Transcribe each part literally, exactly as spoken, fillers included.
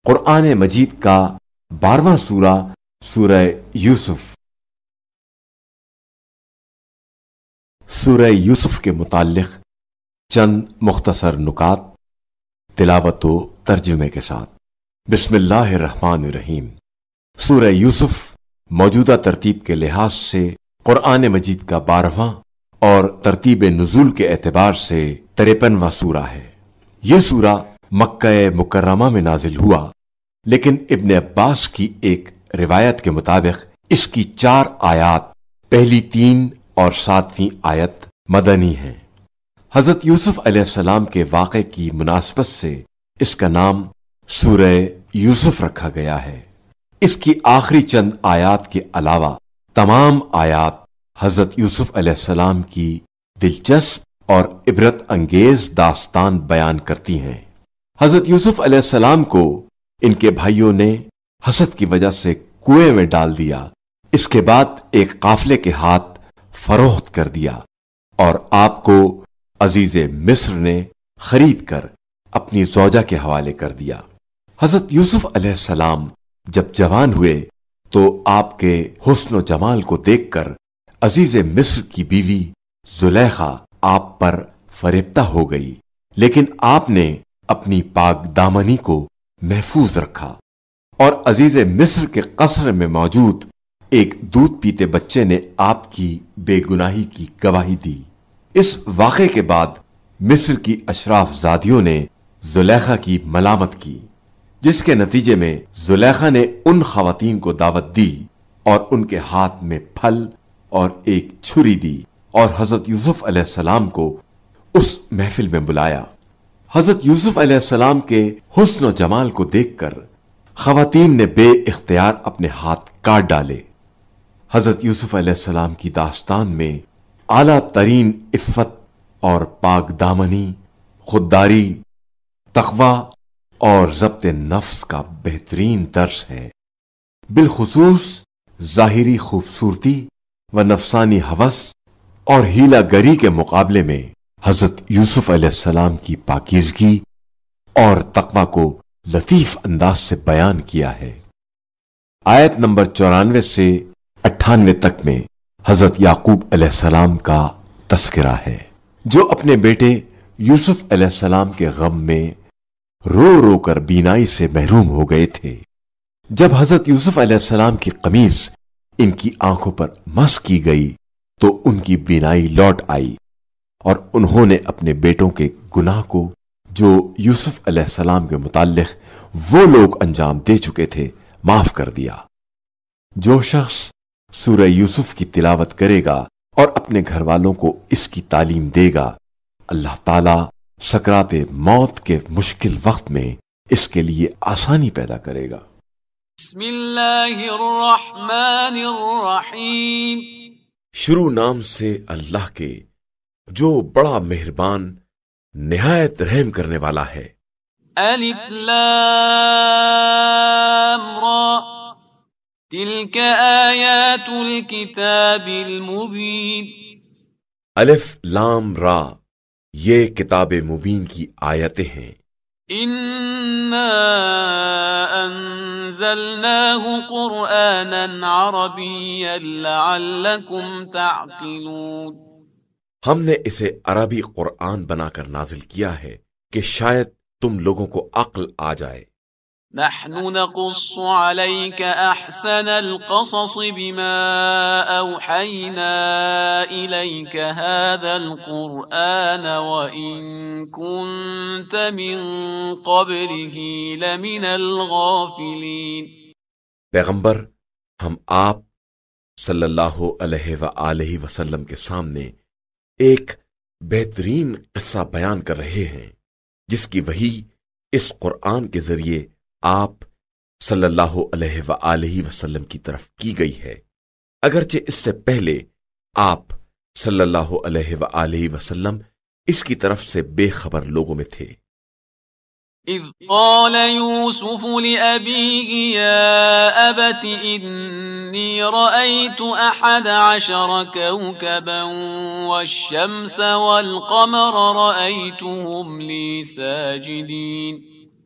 قرآن مجید کا بارہواں سورہ سورہ یوسف۔ سورہ یوسف کے متعلق چند مختصر نکات تلاوت و ترجمے کے ساتھ۔ بسم اللہ الرحمن الرحیم۔ سورہ یوسف موجودہ ترتیب کے لحاظ سے قرآن مجید کا بارہواں اور ترتیب نزول کے اعتبار سے تریپنواں سورہ ہے۔ یہ سورہ مکہ مکرمہ میں نازل ہوا، لیکن ابن عباس کی ایک روایت کے مطابق اس کی چار آیات، پہلی تین اور ساتویں آیت مدنی ہیں۔ حضرت یوسف علیہ السلام کے واقعے کی مناسبت سے اس کا نام سورہ یوسف رکھا گیا ہے۔ اس کی آخری چند آیات کے علاوہ تمام آیات حضرت یوسف علیہ السلام کی دلچسپ اور عبرت انگیز داستان بیان کرتی ہیں۔ حضرت یوسف علیہ السلام کو ان کے بھائیوں نے حسد کی وجہ سے کنویں میں ڈال دیا، اس کے بعد ایک قافلے کے ہاتھ فروخت کر دیا اور آپ کو عزیز مصر نے خرید کر اپنی زوجہ کے حوالے کر دیا۔ حضرت یوسف علیہ السلام جب جوان ہوئے تو آپ کے حسن و جمال کو دیکھ کر عزیز مصر کی بیوی زلیخا آپ پر فریبتہ ہو گئی، لیکن آپ نے اپنی پاک دامنی کو محفوظ رکھا اور عزیز مصر کے قصر میں موجود ایک دودھ پیتے بچے نے آپ کی بے گناہی کی گواہی دی۔ اس واقعے کے بعد مصر کی اشراف زادیوں نے زلیخا کی ملامت کی، جس کے نتیجے میں زلیخا نے ان خواتین کو دعوت دی اور ان کے ہاتھ میں پھل اور ایک چھری دی اور حضرت یوسف علیہ السلام کو اس محفل میں بلایا۔ حضرت یوسف علیہ السلام کے حسن و جمال کو دیکھ کر خواتین نے بے اختیار اپنے ہاتھ کاٹ ڈالے۔ حضرت یوسف علیہ السلام کی داستان میں اعلیٰ ترین عفت اور پاک دامنی، خودداری، تقوی اور ضبط نفس کا بہترین درس ہے۔ بالخصوص ظاہری خوبصورتی و نفسانی ہوس اور ہیلا گری کے مقابلے میں حضرت یوسف علیہ السلام کی پاکیزگی اور تقوی کو لطیف انداز سے بیان کیا ہے۔ آیت نمبر چورانوے سے اٹھانوے تک میں حضرت یعقوب علیہ السلام کا تذکرہ ہے، جو اپنے بیٹے یوسف علیہ السلام کے غم میں رو رو کر بینائی سے محروم ہو گئے تھے۔ جب حضرت یوسف علیہ السلام کی قمیض ان کی آنکھوں پر مس کی گئی تو ان کی بینائی لوٹ آئی اور انہوں نے اپنے بیٹوں کے گناہ کو جو یوسف علیہ السلام کے متعلق وہ لوگ انجام دے چکے تھے معاف کر دیا۔ جو شخص سورہ یوسف کی تلاوت کرے گا اور اپنے گھر والوں کو اس کی تعلیم دے گا، اللہ تعالی سکرات موت کے مشکل وقت میں اس کے لیے آسانی پیدا کرے گا۔ بسم اللہ الرحمن الرحیم۔ شروع نام سے اللہ کے جو بڑا مہربان نہایت رحم کرنے والا ہے۔ الف لام را تلک آیات الکتاب المبین۔ الف لام را، یہ کتاب مبین کی آیتیں ہیں۔ انا انزلناہ قرآنا عربیا لعلکم تعقلون۔ ہم نے اسے عربی قرآن بنا کر نازل کیا ہے کہ شاید تم لوگوں کو عقل آ جائے۔ نحن نقص عليك احسن القصص بما اوحينا اليك هذا القرآن وان كنت من قبله لمن الغافلين۔ پیغمبر، ہم آپ صلی اللہ علیہ وآلہ وسلم کے سامنے ایک بہترین قصہ بیان کر رہے ہیں جس کی وحی اس قرآن کے ذریعے آپ صلی اللہ علیہ وآلہ وسلم کی طرف کی گئی ہے، اگرچہ اس سے پہلے آپ صلی اللہ علیہ وآلہ وسلم اس کی طرف سے بے خبر لوگوں میں تھے۔ اذ قال يوسف لأبيه يا أبت إني رأيت أحد عشر كوكبا والشمس والقمر رأيتهم لي ساجدين۔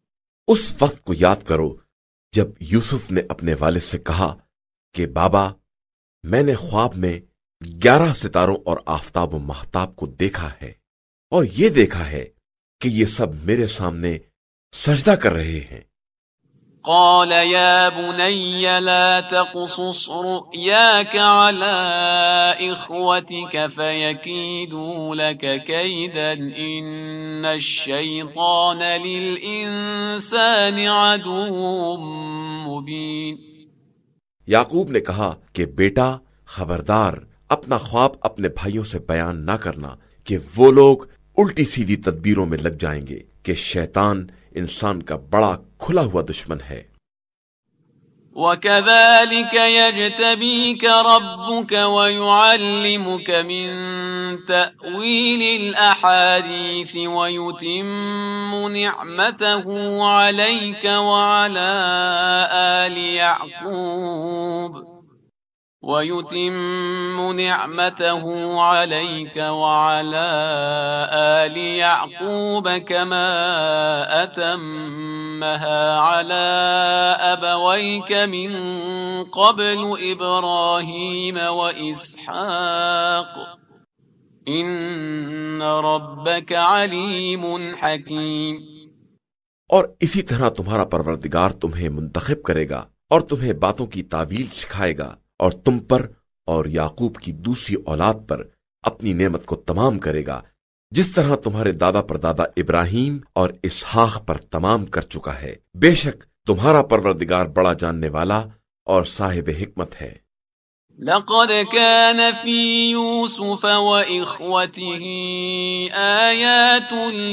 اس وقت کو یاد کرو جب یوسف نے اپنے والد سے کہا کہ بابا، میں نے خواب میں گیارہ ستاروں اور آفتاب و مہتاب کو دیکھا ہے، اور یہ دیکھا ہے کہ یہ سب میرے سامنے سجدہ کر رہے ہیں۔ قال يا بني لا تقصص رؤياك على إخوتك فيكيدوا لك كيدا إن الشيطان للإنسان عدو مبين۔ یعقوب نے کہا کہ بیٹا، خبردار، اپنا خواب اپنے بھائیوں سے بیان نہ کرنا کہ وہ لوگ الٹی سیدھی تدبیروں میں لگ جائیں گے کہ شیطان انسان کا بڑا کھلا ہوا دشمن ہے۔ وَكَذَلِكَ يَجْتَبِيكَ رَبُّكَ وَيُعَلِّمُكَ مِن تَأْوِيلِ الْأَحَادِيثِ وَيُتِمُّ نِعْمَتَهُ عَلَيْكَ وَعَلَى آلِ يَعْقُوبَ وَيُتِمُّ نِعْمَتَهُ عَلَيْكَ وَعَلَى آلِ يَعْقُوبَ كَمَا أَتَمَّهَا عَلَى أَبَوَيْكَ مِن قَبْلُ إِبْرَاهِيمَ وَإِسْحَاقَ إِنَّ رَبَّكَ عَلِيمٌ حَكِيمٌ۔ اور اسی طرح تمہارا پروردگار تمہیں منتخب کرے گا اور تمہیں باتوں کی تعویل سکھائے گا، اور تم پر اور یعقوب کی دوسری اولاد پر اپنی نعمت کو تمام کرے گا، جس طرح تمہارے دادا پردادا ابراہیم اور اسحاق پر تمام کر چکا ہے۔ بے شک تمہارا پروردگار بڑا جاننے والا اور صاحب حکمت ہے۔ لقد كان في يوسف وإخوته آيات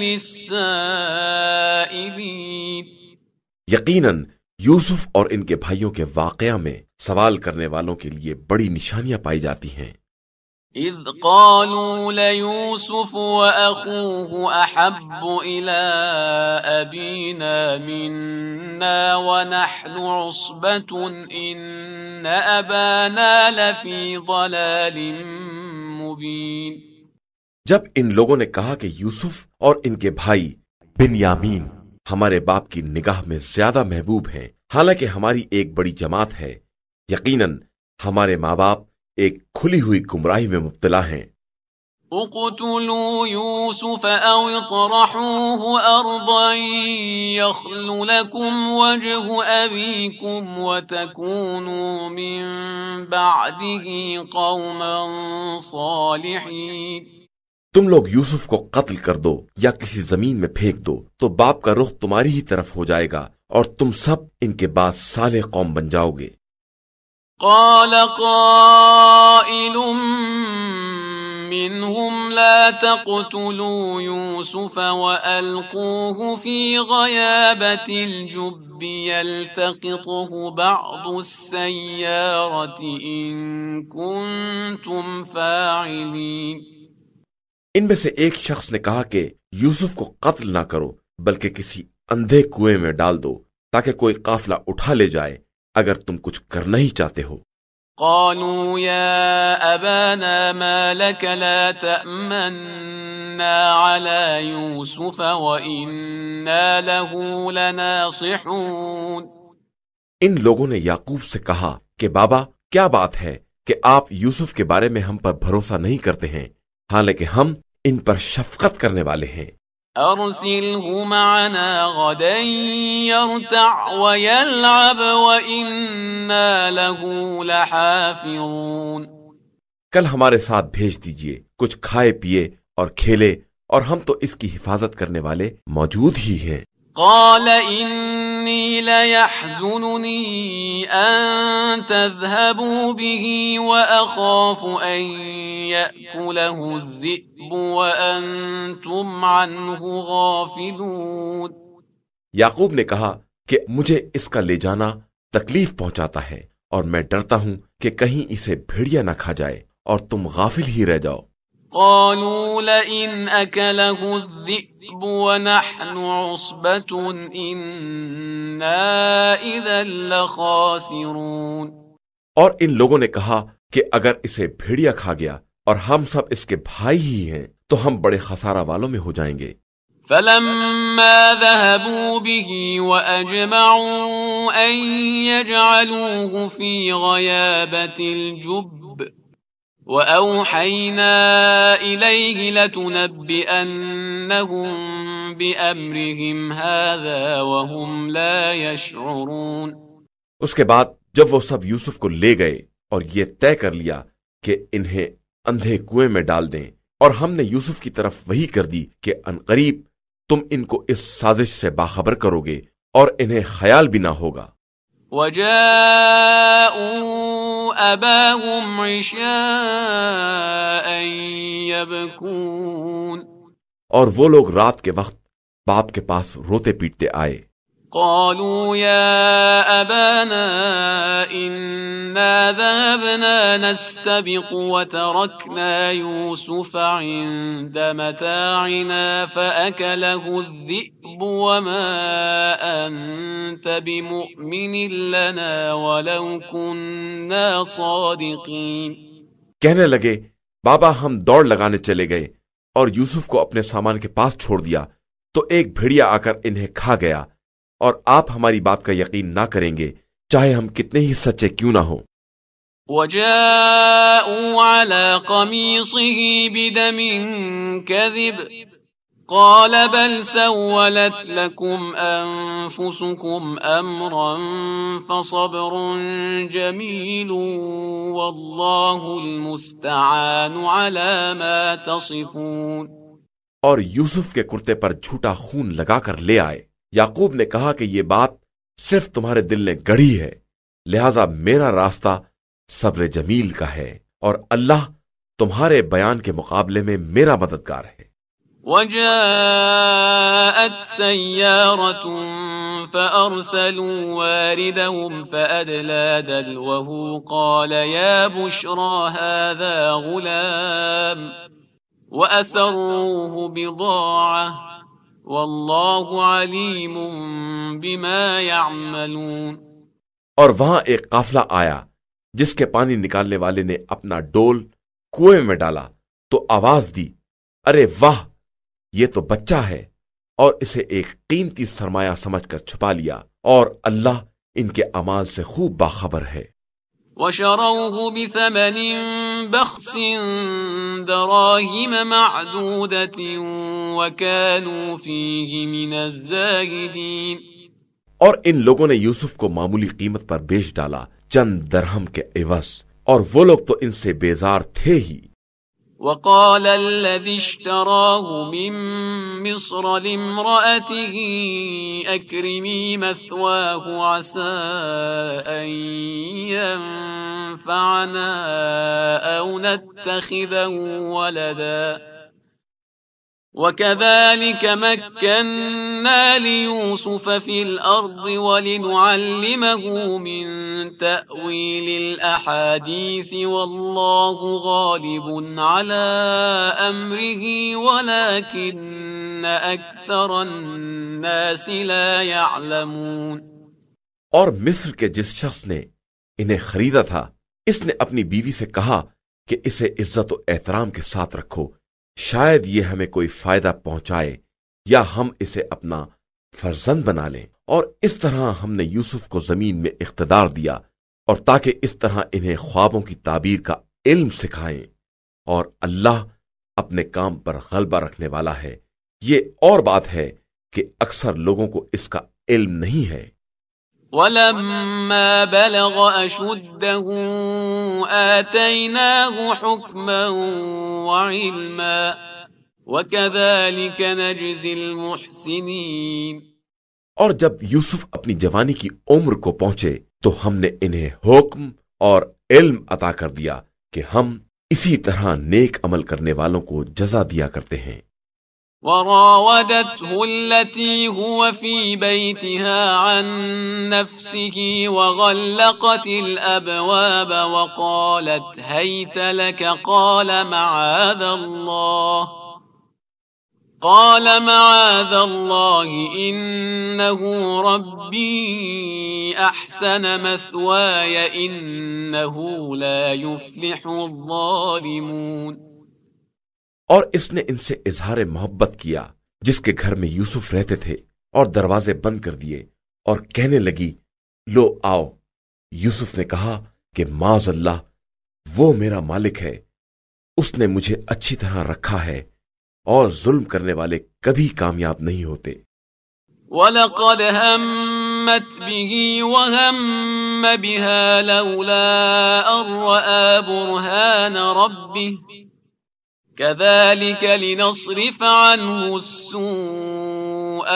للسائلين۔ یقیناً یوسف اور ان کے بھائیوں کے واقعہ میں سوال کرنے والوں کے لیے بڑی نشانیاں پائی جاتی ہیں۔ اذ قالوا ليوسف وأخوه أحب إلى أبينا منا ونحن عصبة إن أبانا لفي ضلال مبين۔ جب ان لوگوں نے کہا کہ یوسف اور ان کے بھائی بنیامین ہمارے باپ کی نگاہ میں زیادہ محبوب ہیں، حالانکہ ہماری ایک بڑی جماعت ہے، یقیناً ہمارے ماں باپ ایک کھلی ہوئی گمراہی میں مبتلا ہیں۔ اقتلوا يوسف او اطرحوه ارضا يخل لكم وجه ابيكم وتكونوا من بعده قوما صالحين۔ تم لوگ یوسف کو قتل کر دو یا کسی زمین میں پھینک دو تو باپ کا رخ تمہاری ہی طرف ہو جائے گا اور تم سب ان کے بعد صالح قوم بن جاؤ گے۔ قال قائل منهم لا تقتلوا يوسف وألقوه في غيابة الجب يلتقطه بعض السيارة إن كنتم فاعلين۔ ان میں سے ایک شخص نے کہا کہ یوسف کو قتل نہ کرو بلکہ کسی اندھے کنویں میں ڈال دو تاکہ کوئی قافلہ اٹھا لے جائے اگر تم کچھ کرنا ہی چاہتے ہو۔ قالوا يا أبانا ما لك لا تأمنا على يوسف وإنا له لناصحون۔ ان لوگوں نے یعقوب سے کہا کہ بابا، کیا بات ہے کہ آپ یوسف کے بارے میں ہم پر بھروسہ نہیں کرتے ہیں، حالانکہ ہم ان پر شفقت کرنے والے ہیں۔ أرسله معنا غدا يرتع ويلعب وإنا له لحافظون۔ کل ہمارے ساتھ بھیج دیجئے، کچھ کھائے پیے اور کھیلے، اور ہم تو اس کی حفاظت کرنے والے موجود ہی ہیں۔ قال إني ليحزنني أن تذهبوا به وأخاف أن يأكله الذئب وأنتم عنه غافلون۔ یعقوب نے کہا کہ مجھے اس کا لے جانا تکلیف پہنچاتا ہے اور میں ڈرتا ہوں کہ کہیں اسے بھیڑیا نہ کھا جائے اور تم غافل ہی رہ جاؤ۔ قالوا لئن أكله الذئب ونحن عصبة إنا إذا لخاسرون۔ اور ان لوگوں نے کہا کہ اگر اسے بھیڑیا کھا گیا اور ہم سب اس کے بھائی ہی ہیں تو ہم بڑے خسارہ والوں میں ہو جائیں گے۔ فلما ذهبوا به وأجمعوا أن يجعلوه في غيابة الجب وأوحينا إليه لتنبئنهم بأمرهم هذا وهم لا يشعرون۔ اس کے بعد جب وہ سب یوسف کو لے گئے اور یہ طے کر لیا کہ انہیں اندھے کنویں میں ڈال دیں، اور ہم نے یوسف کی طرف وحی کر دی کہ عنقریب تم ان کو اس سازش سے باخبر کرو گے اور انہیں خیال بھی نہ ہوگا۔ وَجَاءُوا أَبَاهُمْ عِشَاءً يَبْكُونَ، اور وہ لوگ رات کے وقت باپ کے پاس روتے پیٹتے آئے۔ قالوا يا أبانا إنا ذهبنا نستبق وتركنا يوسف عند متاعنا فأكله الذئب وما أنت بمؤمن لنا ولو كنا صادقين۔ کہنے لگے بابا ہم دوڑ لگانے چلے گئے اور یوسف کو اپنے سامان کے پاس چھوڑ دیا تو ایک بھیڑیا آ کر انہیں کھا گیا، اور آپ ہماری بات کا یقین نہ کریں گے چاہے ہم کتنے ہی سچے کیوں نہ ہوں۔ وَجَاءُوا عَلَى قَمِيصِهِ بِدَمٍ كَذِبٍ قَالَ بَلْ سَوَّلَتْ لَكُمْ أَنفُسُكُمْ أَمْرًا فَصَبْرٌ جَمِيلٌ وَاللَّهُ الْمُسْتَعَانُ عَلَى مَا تَصِفُونَ۔ اور یوسف کے کرتے پر جھوٹا خون لگا کر لے آئے۔ یعقوب نے کہا کہ یہ بات صرف تمہارے دل نے گڑھی ہے، لہذا میرا راستہ صبر جمیل کا ہے، اور اللہ تمہارے بیان کے مقابلے میں میرا مددگار ہے۔ وَجَاءَتْ سَيَّارَةٌ فَأَرْسَلُوا وَارِدَهُمْ فَأَدْلَى دَلْوَهُ قَالَ يَا بُشْرَى هَذَا غُلَامٌ وَأَسَرُّوهُ بِضَاعَةً واللہ علیم بما یعملون۔ اور وہاں ایک قافلہ آیا جس کے پانی نکالنے والے نے اپنا ڈول کنویں میں ڈالا تو آواز دی، ارے واہ، یہ تو بچہ ہے، اور اسے ایک قیمتی سرمایہ سمجھ کر چھپا لیا، اور اللہ ان کے اعمال سے خوب باخبر ہے۔ وَشَرَوْهُ بِثَمَنٍ بَخْسٍ دَرَاهِمَ مَعْدُودَةٍ وَكَانُوا فِيهِ مِنَ الزَّاهِدِينَ۔ اور ان لوگوں نے یوسف کو معمولی قیمت پر بیچ ڈالا، چند درہم کے عوض، اور وہ لوگ تو ان سے بیزار تھے ہی۔ وقال الذي اشتراه من مصر لامرأته أكرمي مثواه عسى أن ينفعنا أو نتخذه ولدا وكذلك مكنا ليوسف في الأرض ولنعلمه من تأويل الأحاديث والله غالب على أمره ولكن أكثر الناس لا يعلمون۔ اور مصر کے جس شخص نے انہیں خریدا تھا، اس نے اپنی بیوی سے کہا کہ اسے عزت و احترام کے ساتھ رکھو، شاید یہ ہمیں کوئی فائدہ پہنچائے یا ہم اسے اپنا فرزند بنا لیں، اور اس طرح ہم نے یوسف کو زمین میں اقتدار دیا، اور تاکہ اس طرح انہیں خوابوں کی تعبیر کا علم سکھائیں، اور اللہ اپنے کام پر غلبہ رکھنے والا ہے۔ یہ اور بات ہے کہ اکثر لوگوں کو اس کا علم نہیں ہے۔ وَلَمَّا بَلَغَ أَشُدَّهُ آتَيْنَاهُ حُكْمًا وَعِلْمًا وَكَذَلِكَ نَجْزِي الْمُحْسِنِينَ۔ اور جب یوسف اپنی جوانی کی عمر کو پہنچے تو ہم نے انہیں حکم اور علم عطا کر دیا کہ ہم اسی طرح نیک عمل کرنے والوں کو جزا دیا کرتے ہیں۔ وراودته التي هو في بيتها عن نفسه وغلقت الأبواب وقالت هيت لك قال معاذ الله قال معاذ الله إنه ربي أحسن مثواي إنه لا يفلح الظالمون۔ اور اس نے ان سے اظہار محبت کیا، جس کے گھر میں یوسف رہتے تھے اور دروازے بند کر دیے اور کہنے لگی لو آؤ۔ یوسف نے کہا کہ معاذ اللہ، وہ میرا مالک ہے، اس نے مجھے اچھی طرح رکھا ہے اور ظلم کرنے والے کبھی کامیاب نہیں ہوتے۔ وَلَقَدْ هَمَّتْ بِهِ وَهَمَّ بِهَا لَوْلَا أَن رَّأَىٰ بُرْهَانَ رَبِّهِ كَذَٰلِكَ لِنَصْرِفَ عَنْهُ السُّوءَ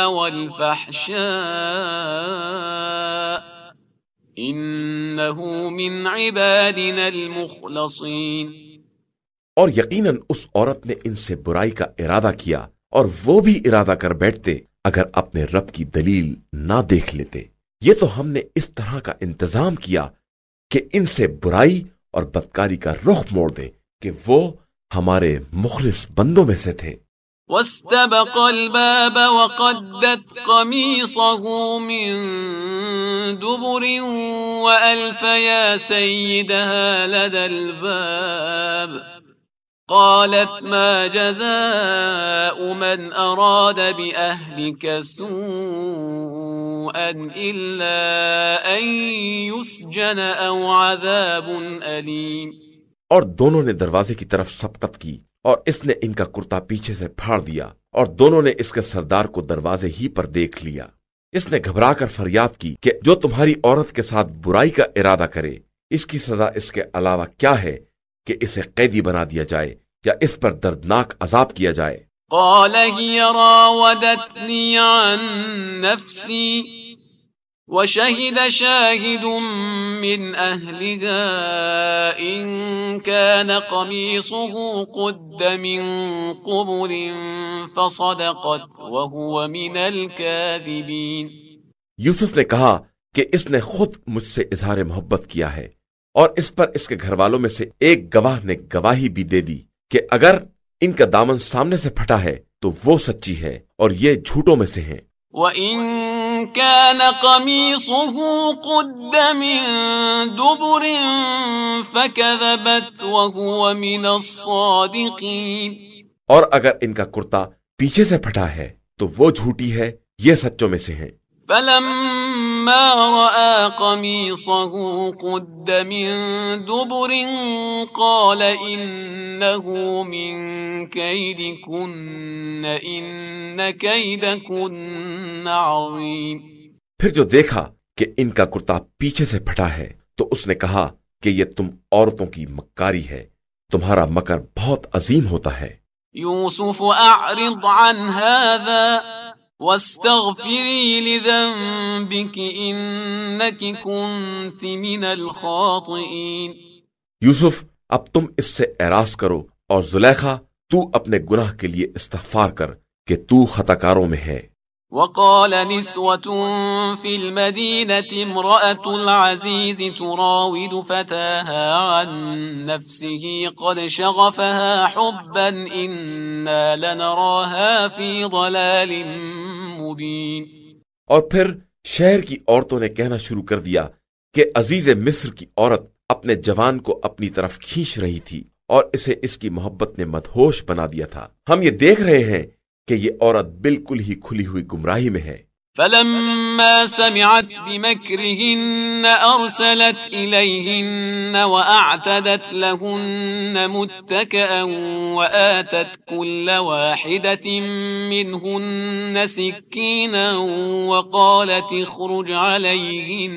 وَالْفَحْشَاءَ إِنَّهُ مِنْ عِبَادِنَا الْمُخْلَصِينَ۔ اور یقیناً اس عورت نے ان سے برائی کا ارادہ کیا، اور وہ بھی ارادہ کر بیٹھتے اگر اپنے رب کی دلیل نہ دیکھ لیتے۔ یہ تو ہم نے اس طرح کا انتظام کیا کہ ان سے برائی اور بدکاری کا رخ موڑ دے کہ وہ ہمارے مخلص بندوں میں سے تھے۔ وَاسْتَبَقَ الْبَابَ وَقَدَّتْ قَمِيصَهُ مِن دُبُرٍ وَأَلْفَ يَا سَيِّدَهَا لَدَى الْبَابِ قالت ما جزاء من أراد بأهلك سوءا إلا أن يسجن أو عذاب أليم۔ اور دونوں نے دروازے کی طرف سبقت کی، اور اس نے ان کا کرتا پیچھے سے پھاڑ دیا، اور دونوں نے اس کے سردار کو دروازے ہی پر دیکھ لیا۔ اس نے گھبرا کر فریاد کی کہ جو تمہاری عورت کے ساتھ برائی کا ارادہ کرے، اس کی سزا اس کے علاوہ کیا ہے کہ اسے قیدی بنا دیا جائے یا اس پر دردناک عذاب کیا جائے۔ قال هي راودتني عن نفسي وشهد شاهد من أهلها إن كان قميصه قد من قبل فصدقت وهو من الكاذبين۔ یوسف نے کہا کہ اس نے خود مجھ سے اظہار محبت کیا ہے، اور اس پر اس کے گھر والوں میں سے ایک گواہ نے گواہی بھی دے دی کہ اگر ان کا دامن سامنے سے پھٹا ہے تو وہ سچی ہے اور یہ جھوٹوں میں سے ہیں۔ وَإِن كَانَ قَمِيصُهُ قُدَّ مِن دُبُرٍ فَكَذَبَتْ وَهُوَ مِنَ الصَّادِقِينَ۔ اور اگر ان کا کرتا پیچھے سے پھٹا ہے تو وہ جھوٹی ہے، یہ سچوں میں سے ہیں۔ فَلَمَّا رَأَىٰ قَمِيصَهُ قُدَّ مِن دُبُرٍ قَالَ إِنَّهُ مِن كَيْدِكُنَّ إِنَّ كَيْدَكُنَّ عَظِيمٌ۔ پھر جو دیکھا کہ ان کا کرتا پیچھے سے پھٹا ہے تو اس نے کہا کہ یہ تم عورتوں کی مکاری ہے، تمہارا مکر بہت عظیم ہوتا ہے۔ يوسف أعرض عن هذا واستغفری لذنبک انک کنت من الخاطئین۔ یوسف اب تم اس سے اعراض کرو، اور زلیخا تو اپنے گناہ کے لیے استغفار کر کہ تو خطا کاروں میں ہے۔ وقال نسوة في المدينة امرأة العزيز تراود فتاها عن نفسه قد شغفها حبا إنا لنراها في ضلال مبين۔ اور پھر شہر کی عورتوں نے کہنا شروع کر دیا کہ عزیز مصر کی عورت اپنے جوان کو اپنی طرف کھینچ رہی تھی اور اسے اس کی محبت نے مدہوش بنا دیا تھا، ہم یہ دیکھ رہے ہیں کہ یہ عورت بالکل ہی کھلی ہوئی گمراہی میں ہے۔ فلما سمعت بمكرهن أرسلت إليهن وأعتدت لهن متكئا وآتت كل واحدة منهن سكينا وقالت اخرج عليهن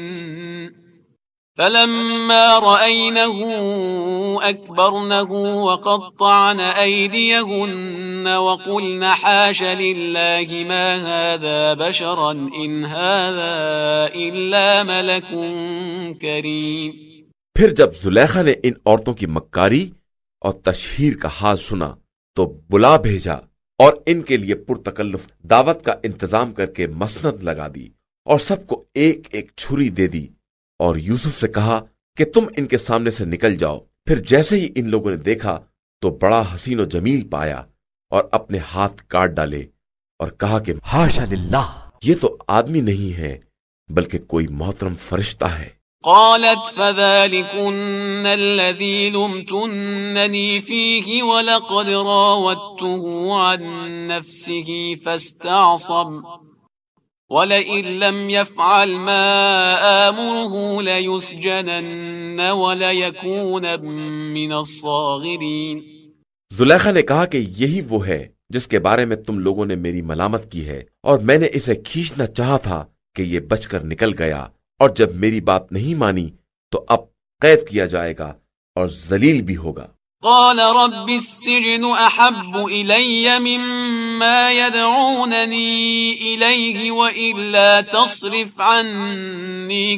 فلما رأينه أكبرنه وقطعن أيديهن وقلن حاش لله ما هذا بشرا إن هذا إلا ملك كريم۔ پھر جب زلیخا نے ان عورتوں کی مکاری اور تشہیر کا حال سنا تو بلا بھیجا اور ان کے لیے پرتکلف دعوت کا انتظام کر کے مسند لگا دی اور سب کو ایک ایک چھری دے دی، اور یوسف سے کہا کہ تم ان کے سامنے سے نکل جاؤ۔ پھر جیسے ہی ان لوگوں نے دیکھا تو بڑا حسین و جمیل پایا اور اپنے ہاتھ کاٹ ڈالے اور کہا کہ ہاشا للہ، یہ تو آدمی نہیں ہے بلکہ کوئی محترم فرشتہ ہے۔ قالت فذلكن الذي لمتنني فيه ولقد راودته عن نفسه فاستعصم ولئن لم يفعل ما آمره ليسجنن وليكون من الصاغرين۔ زلیخا نے کہا کہ یہی وہ ہے جس کے بارے میں تم لوگوں نے میری ملامت کی ہے، اور میں نے اسے کھینچنا چاہا تھا کہ یہ بچ کر نکل گیا، اور جب میری بات نہیں مانی تو اب قید کیا جائے گا اور ذلیل بھی ہوگا۔ قال رب السجن احب الی مما يدعوننی الیہ والا تصرف عنی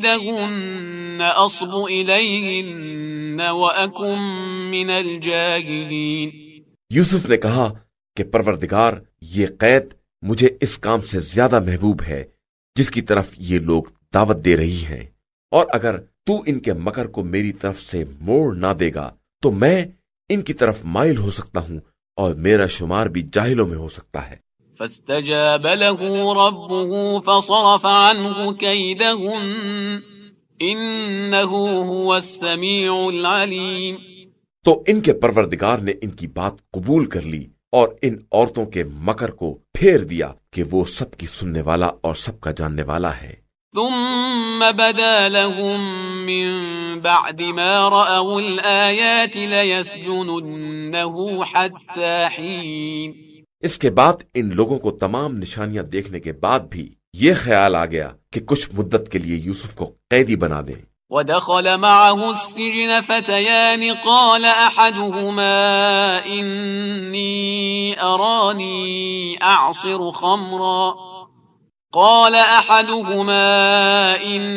کیدہن اصب الیہن واکن من الجاہلین۔ یوسف نے کہا کہ پروردگار، یہ قید مجھے اس کام سے زیادہ محبوب ہے جس کی طرف یہ لوگ دعوت دے رہی ہیں، اور اگر تو ان کے مکر کو میری طرف سے موڑ نہ دے گا تو میں ان کی طرف مائل ہو سکتا ہوں اور میرا شمار بھی جاہلوں میں ہو سکتا ہے۔ فاستجاب له ربه فصرف عنه كيدهن انه هو السميع العليم۔ تو ان کے پروردگار نے ان کی بات قبول کر لی اور ان عورتوں کے مکر کو پھیر دیا کہ وہ سب کی سننے والا اور سب کا جاننے والا ہے۔ ثم بدا لهم من بعد ما رأوا الآيات ليسجننه حتى حين۔ اس کے بعد ان لوگوں کو تمام نشانیاں دیکھنے کے بعد بھی یہ خیال آ گیا کہ کچھ مدت کے لیے یوسف کو قیدی بنا دیں۔ ودخل معه السجن فتيان قال أحدهما إني أراني أعصر خمرا قال أحدهما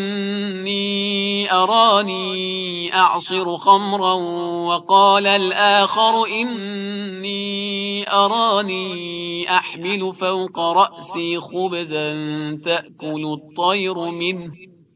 إني أراني أعصر خمرا وقال الآخر إني أراني أحمل فوق رأسي خبزا تأكل الطير منه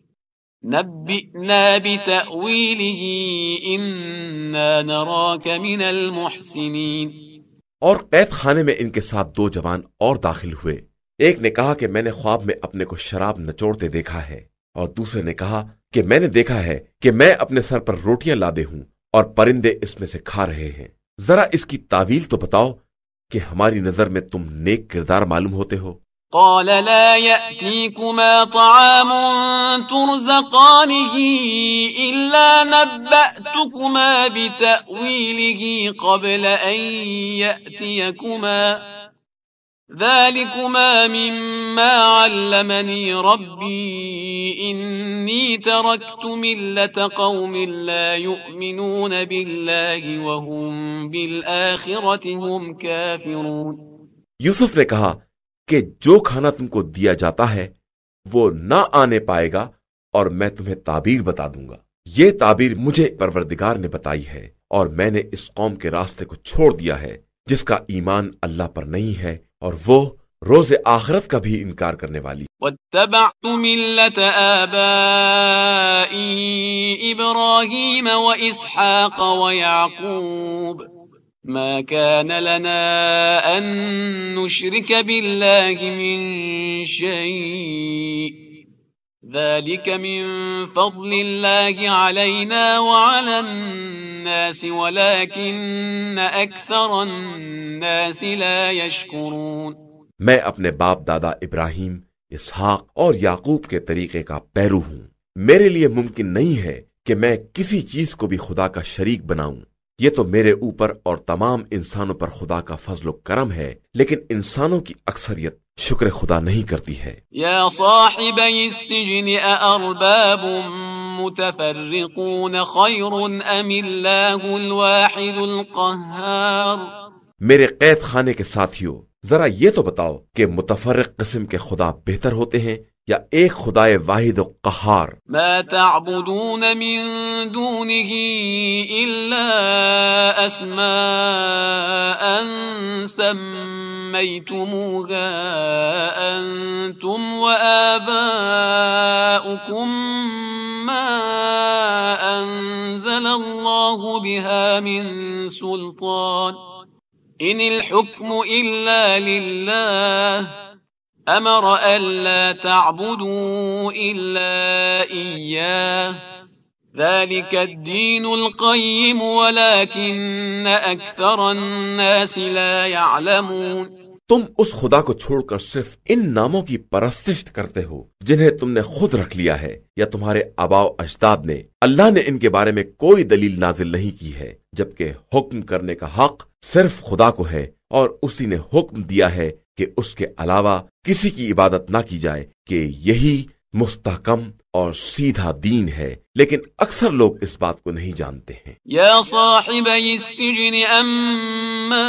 نبئنا بتأويله إنا نراك من المحسنين۔ اور قید خانے میں ان کے ساتھ دو جوان اور داخل ہوئے۔ ایک نے کہا کہ میں نے خواب میں اپنے کو شراب نچوڑتے دیکھا ہے، اور دوسرے نے کہا کہ میں نے دیکھا ہے کہ میں اپنے سر پر روٹیاں لادے ہوں اور پرندے اس میں سے کھا رہے ہیں۔ ذرا اس کی تعویل تو بتاؤ کہ ہماری نظر میں تم نیک کردار معلوم ہوتے ہو۔ قال لا يأتيكما طعام ترزقانه إلا نبأتكما بتأويله قبل أن يأتيكما ذلكما مما علمني ربي إني تركت ملة قوم لا يؤمنون بالله وهم بالآخرة هم كافرون۔ یوسف نے کہا کہ جو کھانا تم کو دیا جاتا ہے وہ نہ آنے پائے گا، اور میں تمہیں تعبیر بتا دوں گا۔ یہ تعبیر مجھے پروردگار نے بتائی ہے، اور میں نے اس قوم کے راستے کو چھوڑ دیا ہے جس کا ایمان اللہ پر نہیں ہے، اور وہ روز آخرت کا بھی انکار کرنے والی۔ واتبعت ملة آبائي إبراهيم وإسحاق ويعقوب ما كان لنا أن نشرك بالله من شيء ذلك من فضل الله علينا وعلى الناس ولكن أكثر الناس لا يشكرون۔ میں اپنے باپ دادا ابراہیم، اسحاق اور یعقوب کے طریقے کا پیرو ہوں۔ میرے لیے ممکن نہیں ہے کہ میں کسی چیز کو بھی خدا کا شریک بناؤں۔ یہ تو میرے اوپر اور تمام انسانوں پر خدا کا فضل و کرم ہے، لیکن انسانوں کی اکثریت شکر خدا نہیں کرتی ہے۔ یا صاحبی السجن اارباب متفرقون خیر ام اللہ الواحد القہار۔ میرے قید خانے کے ساتھیوں، ذرا یہ تو بتاؤ کہ متفرق قسم کے خدا بہتر ہوتے ہیں یا ایک خدائے واحد و قہار؟ ما تعبدون من دونه الا اسماء سميتموها انتم وآباؤكم ما انزل الله بها من سلطان ان الحكم الا لله أمر ألا تعبدوا إلا إياه ذلك الدين القيم ولكن أكثر الناس لا يعلمون۔ تم اس خدا کو چھوڑ کر صرف ان ناموں کی پرستش کرتے ہو جنہیں تم نے خود رکھ لیا ہے یا تمہارے آباء و اجداد نے۔ اللہ نے ان کے بارے میں کوئی دلیل نازل نہیں کی ہے، جبکہ حکم کرنے کا حق صرف خدا کو ہے، اور اسی نے حکم دیا ہے کہ اس کے علاوہ کسی کی عبادت نہ کی جائے، کہ یہی مستحکم اور سیدھا دین ہے، لیکن اکثر لوگ اس بات کو نہیں جانتے ہیں۔ یا صاحبی السجن اما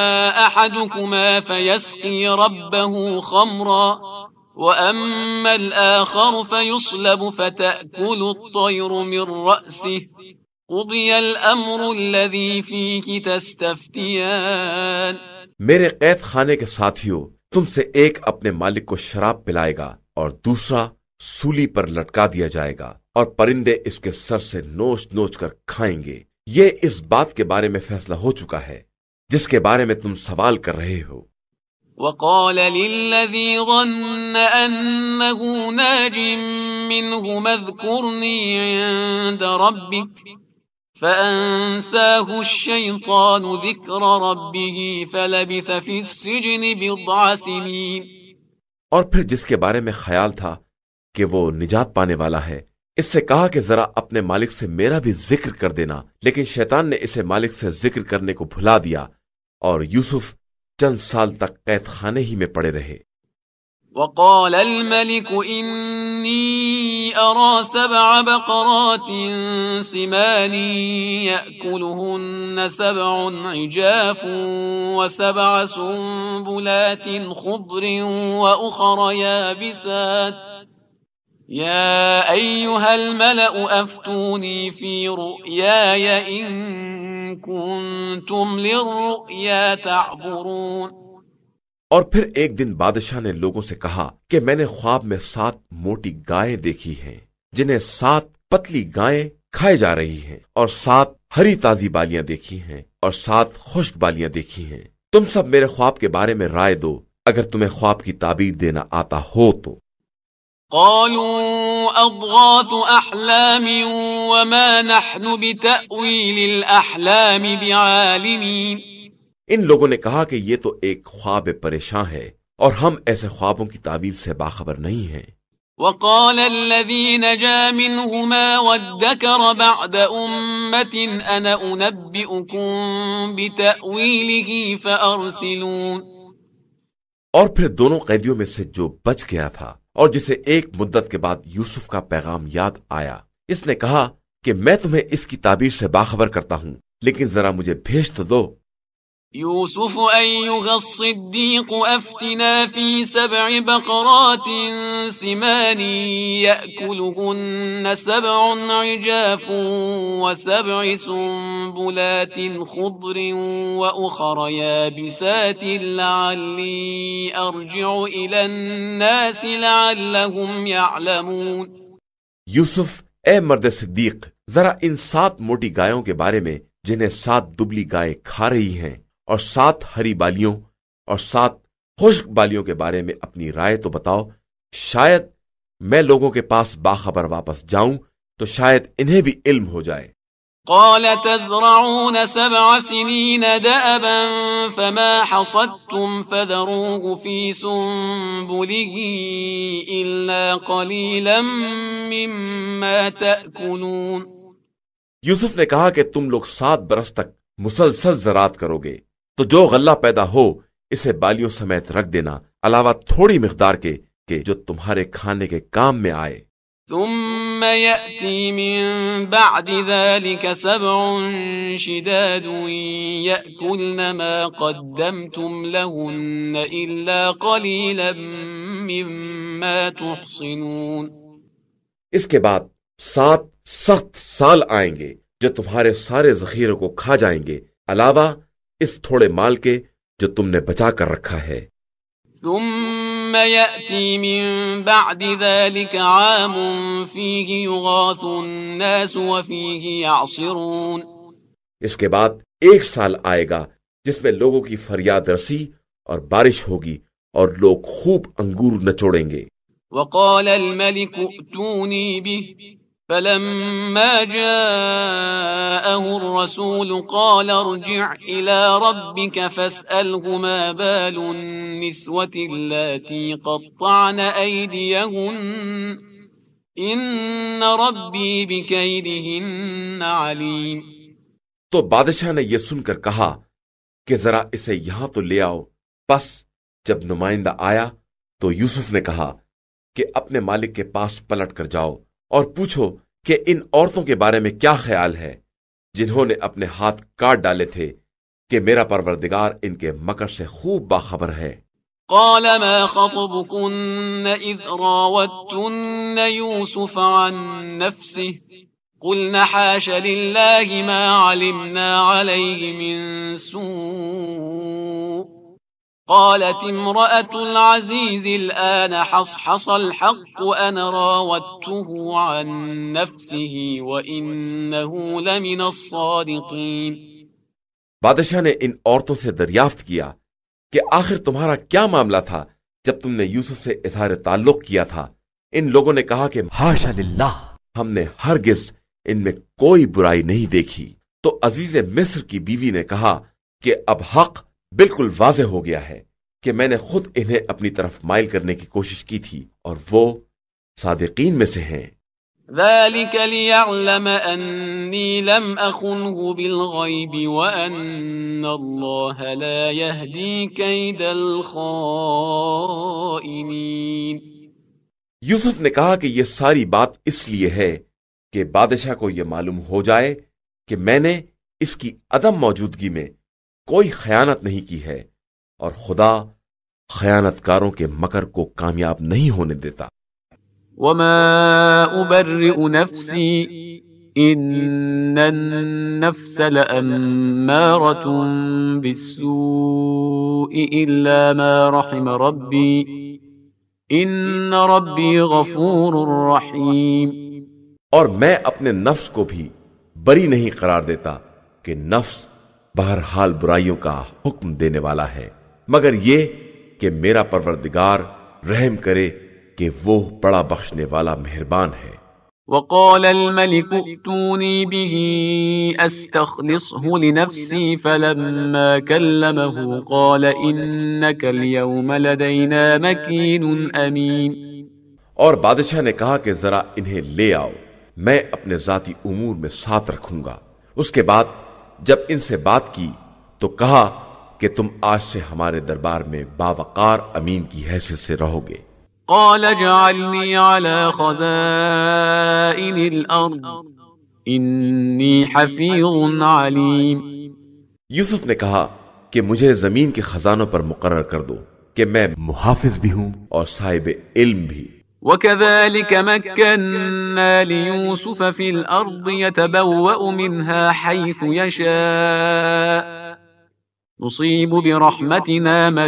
احدكما فيسقي ربه خمرا واما الاخر فيصلب فتأكل الطير من رأسه قضي الامر الذي فيه تستفتيان۔ میرے قید خانے کے ساتھیوں، تم سے ایک اپنے مالک کو شراب پلائے گا اور دوسرا سولی پر لٹکا دیا جائے گا، اور پرندے اس کے سر سے نوچ نوچ کر کھائیں گے۔ یہ اس بات کے بارے میں فیصلہ ہو چکا ہے جس کے بارے میں تم سوال کر رہے ہو۔ وقال للذي ظن أنه ناج منه اذكرني عند ربك فأنساه الشيطان ذكر ربه فلبث في السجن بضع سنين۔ اور پھر جس کے بارے میں خیال تھا کہ وہ نجات پانے والا ہے، اس سے کہا کہ ذرا اپنے مالک سے میرا بھی ذکر کر دینا، لیکن شیطان نے اسے مالک سے ذکر کرنے کو بھلا دیا، اور یوسف چند سال تک قید خانے ہی میں پڑے رہے۔ وقال الملك إني أرى سبع بقرات سمان يأكلهن سبع عجاف وسبع سنبلات خضر وأخر يابسات يا أيها الملأ أفتوني في رؤياي إن كنتم للرؤيا تعبرون۔ اور پھر ایک دن بادشاہ نے لوگوں سے کہا کہ میں نے خواب میں سات موٹی گائیں دیکھی ہیں جنہیں سات پتلی گائیں کھائے جا رہی ہیں، اور سات ہری تازی بالیاں دیکھی ہیں اور سات خشک بالیاں دیکھی ہیں۔ تم سب میرے خواب کے بارے میں رائے دو اگر تمہیں خواب کی تعبیر دینا آتا ہو تو۔ قالوا أضغاث أحلام وما نحن بتأويل الأحلام بعالمين۔ ان لوگوں نے کہا کہ یہ تو ایک خواب پریشان ہے اور ہم ایسے خوابوں کی تعبیر سے باخبر نہیں ہیں۔ وقال الذي نجا منهما وادكر بعد أمة أنا أنبئكم بتأويله فأرسلون۔ اور پھر دونوں قیدیوں میں سے جو بچ گیا تھا اور جسے ایک مدت کے بعد یوسف کا پیغام یاد آیا، اس نے کہا کہ میں تمہیں اس کی تعبیر سے باخبر کرتا ہوں، لیکن ذرا مجھے بھیج تو دو۔ يوسف أيها الصديق أفتنا في سبع بقرات سمان يأكلهن سبع عجاف وسبع سنبلات خضر وأخر يابسات لعلي أرجع إلى الناس لعلهم يعلمون۔ یوسف، اے مرد صدیق، ذرا ان سات موٹی گایوں کے بارے میں جنہیں سات دبلی گائیں کھا رہی ہیں، اور سات ہری بالیوں اور سات خشک بالیوں کے بارے میں اپنی رائے تو بتاؤ، شاید میں لوگوں کے پاس باخبر واپس جاؤں تو شاید انہیں بھی علم ہو جائے۔ قال تزرعون سبع سنين دأبا فما حصدتم فذروه في سنبله إلا قليلا مما تأكلون۔ یوسف نے کہا کہ تم لوگ سات برس تک مسلسل زراعت کرو گے، تو جو غلہ پیدا ہو اسے بالیوں سمیت رکھ دینا، علاوہ تھوڑی مقدار کے کہ جو تمہارے کھانے کے کام میں آئے۔ ثم يأتي من بعد ذلك سبع شداد يأكلن ما قدمتم لهن إلا قليلا مما تحصنون۔ اس کے بعد سات سخت سال آئیں گے جو تمہارے سارے ذخیروں کو کھا جائیں گے، علاوہ اس تھوڑے مال کے جو تم نے بچا کر رکھا ہے۔ ثم يأتي من بعد ذلك عام فيه يغاث الناس وفيه يعصرون۔ اس کے بعد ایک سال آئے گا جس میں لوگوں کی فریاد رسی اور بارش ہوگی اور لوگ خوب انگور نچوڑیں گے۔ وقال الملك ائتوني به فلما جاءه الرسول قال ارجع إلى ربك فاسأله ما بال النسوة اللاتي قطعن أيديهن إن ربي بكيدهن عليم۔ تو بادشاہ نے یہ سن کر کہا کہ ذرا اسے یہاں تو لے آؤ۔ پس جب نمائندہ آیا تو یوسف نے کہا کہ اپنے مالک کے پاس پلٹ کر جاؤ اور پوچھو کہ ان عورتوں کے بارے میں کیا خیال ہے جنہوں نے اپنے ہاتھ کاٹ ڈالے تھے، کہ میرا پروردگار ان کے مکر سے خوب باخبر ہے۔ قال ما خطبكن إذ راوتن يوسف عن نفسه قلنا حاش لله ما علمنا عليه من سوء قالت امرأة العزيز الآن حصحص الحق أنا راودته عن نفسه وإنه لمن الصادقين۔ بادشاہ نے ان عورتوں سے دریافت کیا کہ آخر تمہارا کیا معاملہ تھا جب تم نے یوسف سے اظہار تعلق کیا تھا۔ ان لوگوں نے کہا کہ حاشا للہ، ہم نے ہرگز ان میں کوئی برائی نہیں دیکھی۔ تو عزیز مصر کی بیوی نے کہا کہ اب حق بالکل واضح ہو گیا ہے کہ میں نے خود انہیں اپنی طرف مائل کرنے کی کوشش کی تھی اور وہ صادقین میں سے ہیں۔ ذلك ليعلم أني لم أخنه بالغيب وأن الله لا يهدي كيد الخائنين۔ یوسف نے کہا کہ یہ ساری بات اس لیے ہے کہ بادشاہ کو یہ معلوم ہو جائے کہ میں نے اس کی عدم موجودگی میں کوئی خیانت نہیں کی ہے، اور خدا خیانت کاروں کے مکر کو کامیاب نہیں ہونے دیتا۔ وما أبرئ نفسي إن النفس لأمارة بالسوء إلا ما رحم ربي إن ربي غفور رحيم۔ اور میں اپنے نفس کو بھی بری نہیں قرار دیتا کہ نفس بہرحال برائیوں کا حکم دینے والا ہے، مگر یہ کہ میرا پروردگار رحم کرے کہ وہ بڑا بخشنے والا مہربان ہے۔ وقال الملك ائتوني به استخلصه لنفسي فلما كلمه قال إنك اليوم لدينا مكين أمين۔ اور بادشاہ نے کہا کہ ذرا انہیں لے آؤ، میں اپنے ذاتی امور میں ساتھ رکھوں گا۔ اس کے بعد جب ان سے بات کی تو کہا کہ تم آج سے ہمارے دربار میں باوقار امین کی حیثیت سے رہو گے۔ قال اجعلني على خزائن الأرض إني حفيظ عليم۔ یوسف نے کہا کہ مجھے زمین کے خزانوں پر مقرر کر دو کہ میں محافظ بھی ہوں اور صاحب علم بھی۔ وكذلك مكنا ليوسف في الأرض يتبوأ منها حيث يشاء نصيب برحمتنا من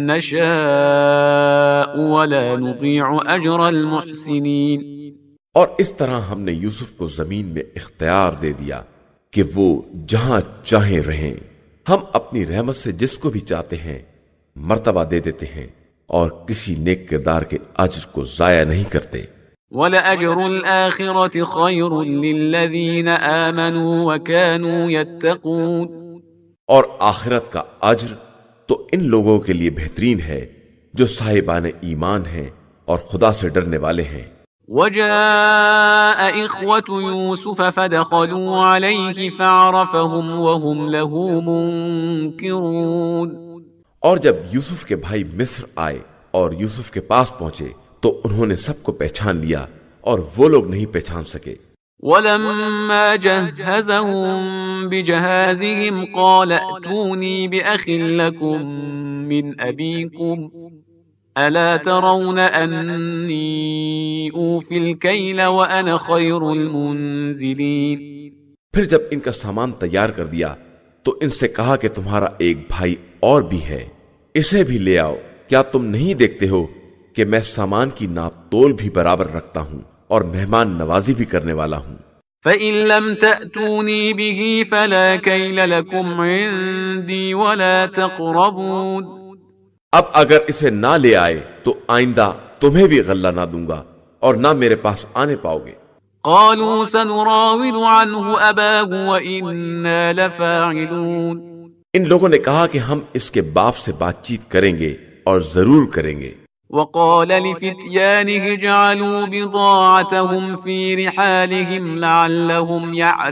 نشاء ولا نضيع أجر المحسنين۔ اور اس طرح ہم نے یوسف کو زمین میں اختیار دے دیا کہ وہ جہاں چاہیں رہیں، ہم اپنی رحمت سے جس کو بھی چاہتے ہیں مرتبہ دے دیتے ہیں اور کسی نیک کردار کے اجر کو ضائع نہیں کرتے۔ وَلَأَجْرُ الْآخِرَةِ خَيْرٌ لِّلَّذِينَ آمَنُوا وَكَانُوا يَتَّقُونَ۔ اور آخرت کا اجر تو ان لوگوں کے لیے بہترین ہے جو صاحبان ایمان ہیں اور خدا سے ڈرنے والے ہیں۔ وَجَاءَ إِخْوَةُ يُوسُفَ فَدَخَلُوا عَلَيْهِ فَعَرَفَهُمْ وَهُمْ لَهُ مُنكِرُونَ۔ اور جب یوسف کے بھائی مصر آئے اور یوسف کے پاس پہنچے تو انہوں نے سب کو پہچان لیا اور وہ لوگ نہیں پہچان سکے۔ وَلَمَّا جَهَّزَهُم بِجَهَازِهِمْ قَالَ ائْتُونِي بِأَخٍ لَّكُم مِّنْ أَبِيكُمْ أَلَا تَرَوْنَ أَنِّي أُوفِي الْكَيْلَ وَأَنَا خَيْرُ الْمُنزِلِينَ۔ پھر جب ان کا سامان تیار کر دیا تو ان سے کہا کہ تمہارا ایک بھائی اور بھی ہے، اسے بھی لے آؤ۔ کیا تم نہیں دیکھتے ہو کہ میں سامان کی ناپ تول بھی برابر رکھتا ہوں اور مہمان نوازی بھی کرنے والا ہوں۔ فَإِن لَّمْ تَأْتُونِي بِهِ فَلَا كَيْلَ لَكُمْ عِندِي وَلَا تَقْرَبُونِ۔ اب اگر اسے نہ لے آئے تو آئندہ تمہیں بھی غلہ نہ دوں گا اور نہ میرے پاس آنے پاؤ گے۔ قالوا سنراود عنه أباه وإنا لفاعلون۔ ان لوگوں نے کہا کہ ہم اس کے باپ سے بات چیت کریں گے اور ضرور کریں گے۔ وقال لفتيانه اجعلوا بضاعتهم في رحالهم لعلهم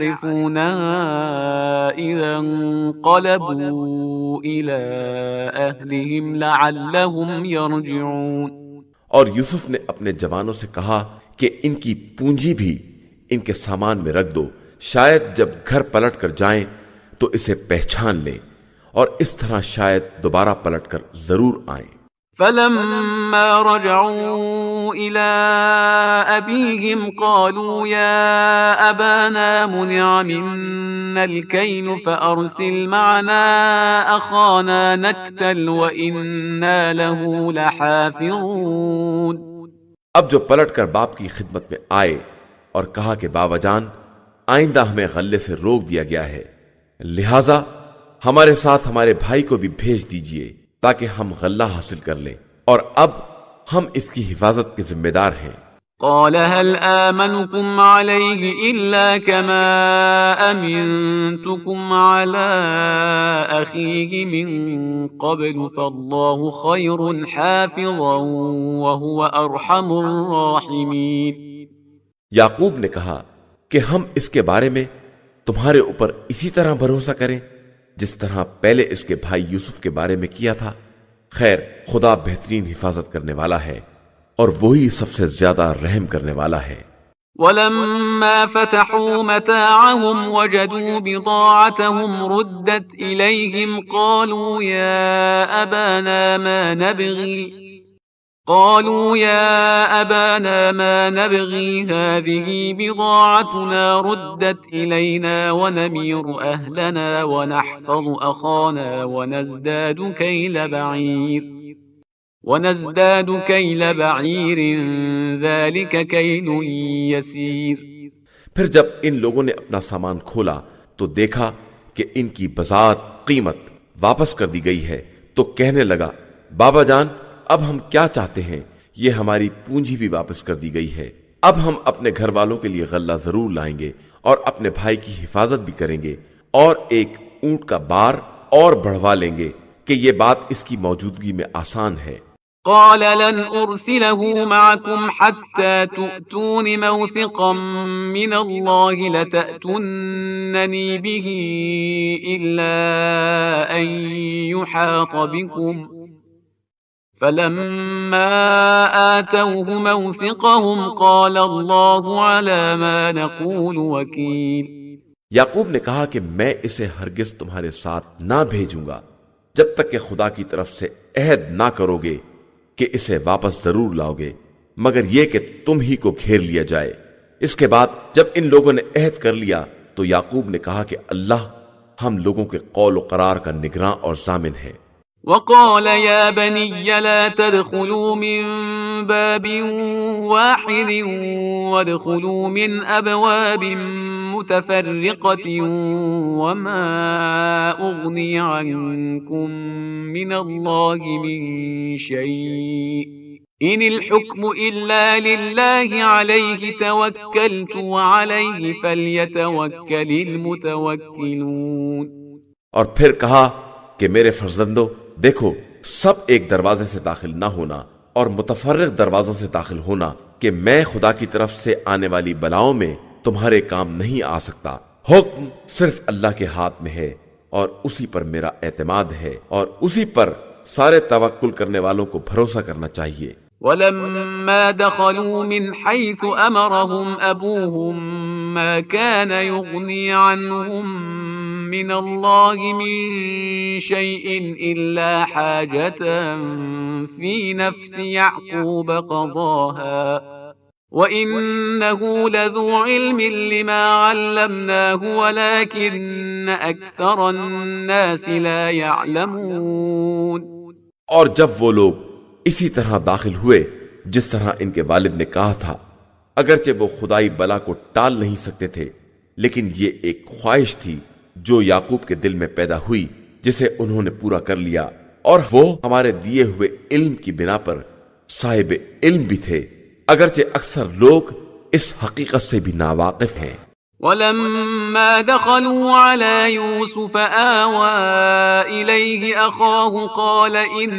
يعرفونها إذا انقلبوا إلى أهلهم لعلهم يرجعون۔ اور یوسف نے اپنے جوانوں سے کہا کہ ان کی پونجی بھی ان کے سامان میں رکھ دو، شاید جب گھر پلٹ کر جائیں تو اسے پہچان لیں اور اس طرح شاید دوبارہ پلٹ کر ضرور آئیں۔ فلما رجعوا إلى أبيهم قالوا يا أبانا منع منا الكيل فأرسل معنا أخانا نكتل وإنا له لحافظون۔ اب جو پلٹ کر باپ کی خدمت میں آئے اور کہا کہ بابا جان آئندہ ہمیں غلے سے روک دیا گیا ہے، لہذا ہمارے ساتھ ہمارے بھائی کو بھی بھیج دیجئے تاکہ ہم غلہ حاصل کر لیں، اور اب ہم اس کی حفاظت کے ذمہ دار ہیں۔ قال هل آمنكم عليه إلا كما أمنتكم على أخيه من قبل فالله خير حافظا وهو أرحم الراحمين۔ یعقوب نے کہا کہ ہم اس کے بارے میں تمہارے اوپر اسی طرح بھروسہ کریں جس طرح پہلے اس کے بھائی یوسف کے بارے میں کیا تھا۔ خیر، خدا بہترین حفاظت کرنے والا ہے اور وہی سب سے زیادہ رحم کرنے والا ہے۔ ولما فتحوا متاعهم وجدوا بضاعتهم ردت إليهم قالوا يا أبانا ما نبغي قالوا يا أبانا ما نبغي هذه بضاعتنا ردت إلينا ونمير أهلنا ونحفظ أخانا ونزداد كيل بعير ونزداد كيل بعير ذلك كيل يسير۔ پھر جب ان لوگوں نے اپنا سامان کھولا تو دیکھا کہ ان کی بضاعت قیمت واپس کر دی گئی ہے، تو کہنے لگا بابا جان اب ہم کیا چاہتے ہیں، یہ ہماری پونجی بھی واپس کر دی گئی ہے، اب ہم اپنے گھر والوں کے لیے غلہ ضرور لائیں گے اور اپنے بھائی کی حفاظت بھی کریں گے، اور ایک اونٹ کا بار اور بڑھوا لیں گے کہ یہ بات اس کی موجودگی میں آسان ہے۔ قال لن أرسله معكم حتى تؤتون موثقا من الله لتأتونني به إلا أن يحاط بكم فلما آتوه موثقهم قال الله على ما نقول وكيل۔ یعقوب نے کہا کہ میں اسے ہرگز تمہارے ساتھ نہ بھیجوں گا جب تک کہ خدا کی طرف سے عہد نہ کرو گے کہ اسے واپس ضرور لاؤ گے، مگر یہ کہ تم ہی کو گھیر لیا جائے۔ اس کے بعد جب ان لوگوں نے عہد کر لیا تو یعقوب نے کہا کہ اللہ ہم لوگوں کے قول و قرار کا نگراں اور ضامن ہے۔ وقال يا بني لا تدخلوا من باب واحد وادخلوا من أبواب متفرقة وما أغني عنكم من الله من شيء إن الحكم إلا لله عليه توكلت وعليه فليتوكل المتوكلون۔ اور پھر کہا کہ میرے فرزندو دیکھو، سب ایک دروازے سے داخل نہ ہونا اور متفرق دروازوں سے داخل ہونا کہ میں خدا کی طرف سے آنے والی بلاؤں میں تمہارے کام نہیں آ سکتا۔ حکم صرف اللہ کے ہاتھ میں ہے اور اسی پر میرا اعتماد ہے اور اسی پر سارے توکل کرنے والوں کو بھروسہ کرنا چاہیے۔ ولما دخلوا من حيث أمرهم أبوهم ما كان يغني عنهم من الله من شيء إلا حاجة في نفس يعقوب قضاها وإنه لذو علم لما علمناه ولكن أكثر الناس لا يعلمون۔ اور جب وہ لوگ اسی طرح داخل ہوئے جس طرح ان کے والد نے کہا تھا، اگرچہ وہ خدائی بلا کو ٹال نہیں سکتے تھے، لیکن یہ ایک خواہش تھی جو یعقوب کے دل میں پیدا ہوئی جسے انہوں نے پورا کر لیا، اور وہ ہمارے دیے ہوئے علم کی بنا پر صاحب علم بھی تھے، اگرچہ اکثر لوگ اس حقیقت سے بھی ناواقف ہیں۔ ولما دخلوا على يوسف آوى إليه أخاه قال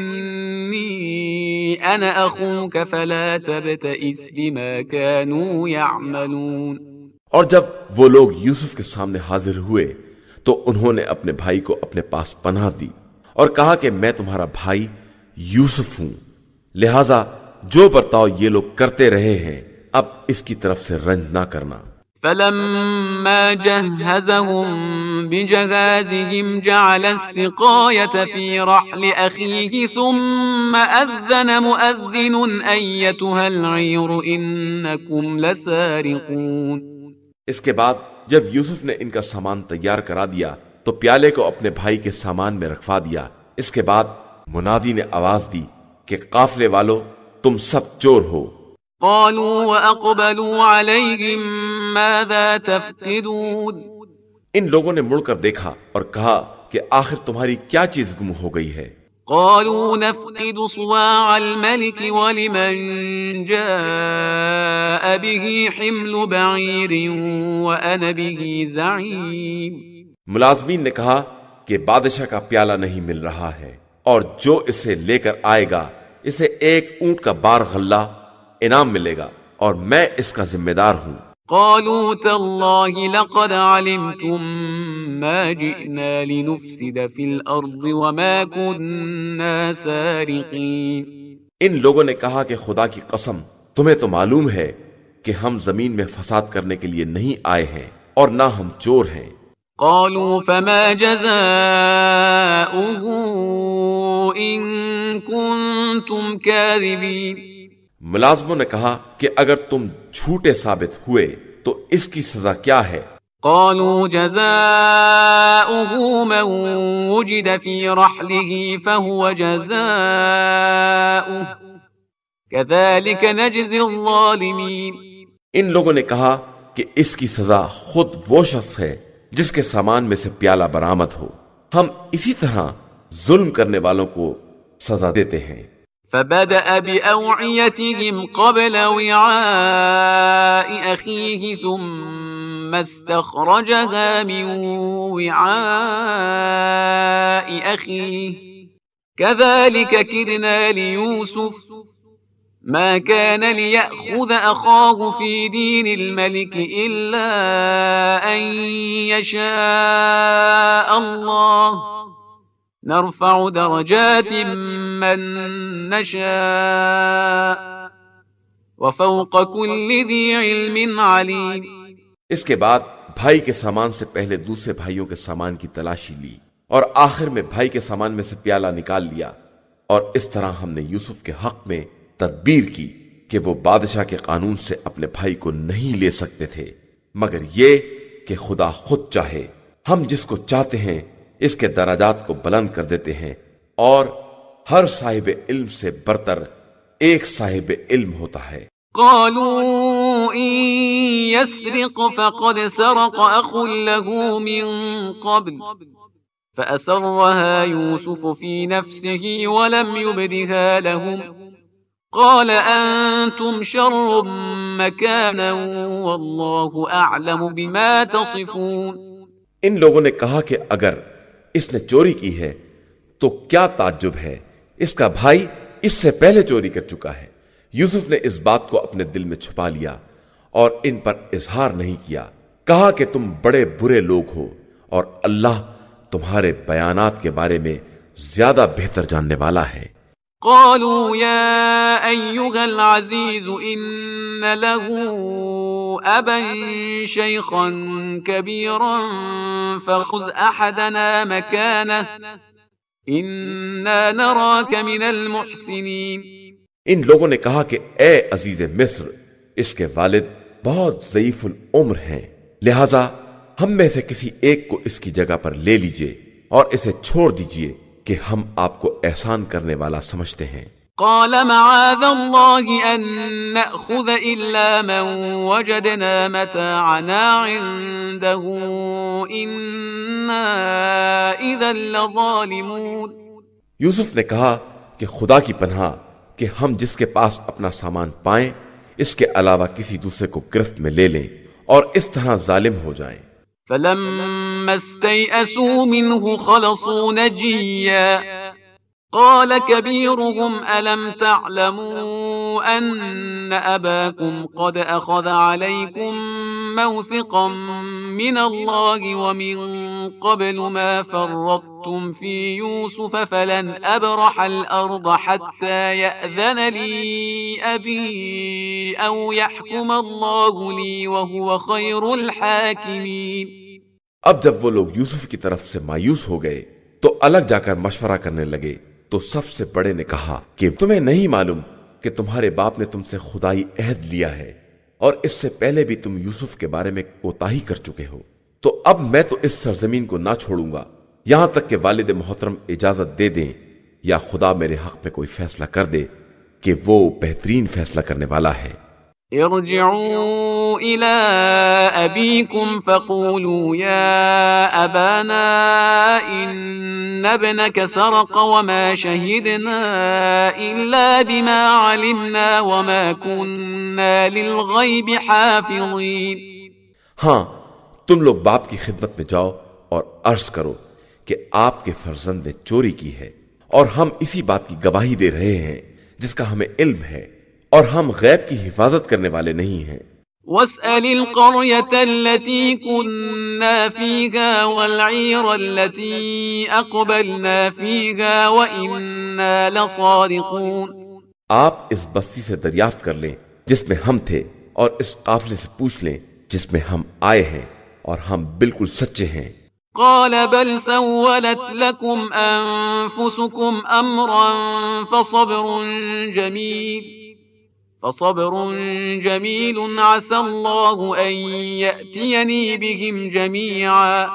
إني أنا أخوك فلا تبتئس بما كانوا يعملون۔ اور جب وہ لوگ یوسف کے سامنے حاضر ہوئے تو انہوں نے اپنے بھائی کو اپنے پاس پناہ دی اور کہا کہ میں تمہارا بھائی یوسف ہوں، لہذا جو برتاؤ یہ لوگ کرتے رہے ہیں اب اس کی طرف سے رنج نہ کرنا۔ فلما جهزهم بجهازهم جعل السقاية في رحل أخيه ثم أذن مؤذن أيتها العير إنكم لسارقون۔ اس کے بعد جب یوسف نے ان کا سامان تیار کرا دیا تو پیالے کو اپنے بھائی کے سامان میں رکھوا دیا۔ اس کے بعد منادی نے آواز دی کہ قافلے والو تم سب چور ہو۔ قالوا وأقبلوا عليهم ماذا تفقدون۔ ان لوگوں نے مڑ کر دیکھا اور کہا کہ آخر تمہاری کیا چیز گم ہو گئی ہے؟ قالوا نفقد صواع الملك ولمن جاء به حمل بعير وأنا به زعيم۔ ملازمین نے کہا کہ بادشاہ کا پیالہ نہیں مل رہا ہے اور جو اسے لے کر آئے گا اسے ایک اونٹ کا بار غلہ انعام ملے گا اور میں اس کا ذمہ دار ہوں۔ قالوا تالله لقد علمتم ما جئنا لنفسد في الأرض وما كنا سارقين۔ ان لوگوں نے کہا کہ خدا کی قسم تمہیں تو معلوم ہے کہ ہم زمین میں فساد کرنے کے لیے نہیں آئے ہیں اور نہ ہم چور ہیں۔ قالوا فما جزاؤه إن كنتم كاذبين۔ ملازموں نے کہا کہ اگر تم جھوٹے ثابت ہوئے تو اس کی سزا کیا ہے؟ قالوا جزاؤه من وجد في رحله فهو جزاؤه كذلك نجزي الظالمين۔ ان لوگوں نے کہا کہ اس کی سزا خود وہ شخص ہے جس کے سامان میں سے پیالہ برآمد ہو، ہم اسی طرح ظلم کرنے والوں کو سزا دیتے ہیں۔ فبدأ بأوعيتهم قبل وعاء أخيه ثم استخرجها من وعاء أخيه كذلك كدنا ليوسف ما كان ليأخذ أخاه في دين الملك إلا أن يشاء الله نرفع درجات من نشاء وفوق كل ذي علم عليم۔ اس کے بعد بھائی کے سامان سے پہلے دوسرے بھائیوں کے سامان کی تلاشی لی اور آخر میں بھائی کے سامان میں سے پیالہ نکال لیا، اور اس طرح ہم نے یوسف کے حق میں تدبیر کی کہ وہ بادشاہ کے قانون سے اپنے بھائی کو نہیں لے سکتے تھے مگر یہ کہ خدا خود چاہے، ہم جس کو چاہتے ہیں اس کے درجات کو بلند کر دیتے ہیں، اور ہر صاحب علم سے برتر ایک صاحب علم ہوتا ہے۔ قالوا إن يسرق فقد سرق أخ له من قبل فأسرها يوسف في نفسه ولم يبدها لهم قال أنتم شر مكانا والله أعلم بما تصفون۔ ان لوگوں نے کہا کہ اگر اس نے چوری کی ہے تو کیا تعجب ہے، اس کا بھائی اس سے پہلے چوری کر چکا ہے۔ یوسف نے اس بات کو اپنے دل میں چھپا لیا اور ان پر اظہار نہیں کیا، کہا کہ تم بڑے برے لوگ ہو اور اللہ تمہارے بیانات کے بارے میں زیادہ بہتر جاننے والا ہے۔ قالوا يا أيها العزيز إن له أبا شيخا كبيرا فخذ أحدنا مكانه إنا نراك من المحسنين۔ ان لوگوں نے کہا کہ اے عزیز مصر، اس کے والد بہت ضعیف العمر ہیں، لہذا ہم میں سے کسی ایک کو اس کی جگہ پر لے لیجئے اور اسے چھوڑ دیجئے کہ ہم آپ کو احسان کرنے والا سمجھتے ہیں۔ قال معاذ الله أن نأخذ إلا من وجدنا متاعنا عنده إنا إذا لظالمون۔ یوسف نے کہا کہ خدا کی پناہ کہ ہم جس کے پاس اپنا سامان پائیں اس کے علاوہ کسی دوسرے کو گرفت میں لے لیں اور اس طرح ظالم ہو جائیں۔ فلما استيئسوا منه خلصوا نجيا قال كبيرهم ألم تعلموا أن أباكم قد أخذ عليكم موثقا من الله ومن قبل ما فرطتم في يوسف فلن أبرح الأرض حتى يأذن لي أبي أو يحكم الله لي وهو خير الحاكمين۔ اب جب وہ لوگ یوسف کی طرف سے مایوس ہو گئے تو الگ جا کر مشورہ کرنے لگے، تو سب سے بڑے نے کہا کہ تمہیں نہیں معلوم کہ تمہارے باپ نے تم سے خدائی عہد لیا ہے اور اس سے پہلے بھی تم یوسف کے بارے میں کوتاہی کر چکے ہو، تو اب میں تو اس سرزمین کو نہ چھوڑوں گا یہاں تک کہ والد محترم اجازت دے دیں یا خدا میرے حق میں کوئی فیصلہ کر دے کہ وہ بہترین فیصلہ کرنے والا ہے۔ ارجعوا إلى أبيكم فقولوا يا أبانا إن ابنك سرق وما شهدنا إلا بما علمنا وما كنا للغيب حافظين۔ ہاں تم لوگ باپ کی خدمت میں جاؤ اور عرض کرو کہ آپ کے فرزند نے چوری کی ہے اور ہم اسی بات کی گواہی دے رہے ہیں جس کا ہمیں علم ہے، اور ہم غیب کی حفاظت کرنے والے نہیں ہیں۔ واسأل القرية التي كنا فيها والعير التي أقبلنا فيها وإنا لصادقون۔ آپ اس بستی سے دریافت کر لیں جس میں ہم تھے اور اس قافلے سے پوچھ لیں جس میں ہم آئے ہیں اور ہم بالکل سچے ہیں۔ قال بل سولت لكم أنفسكم أمرا فصبر جميل فصبر جميل عسى الله أن يأتيني بهم جميعا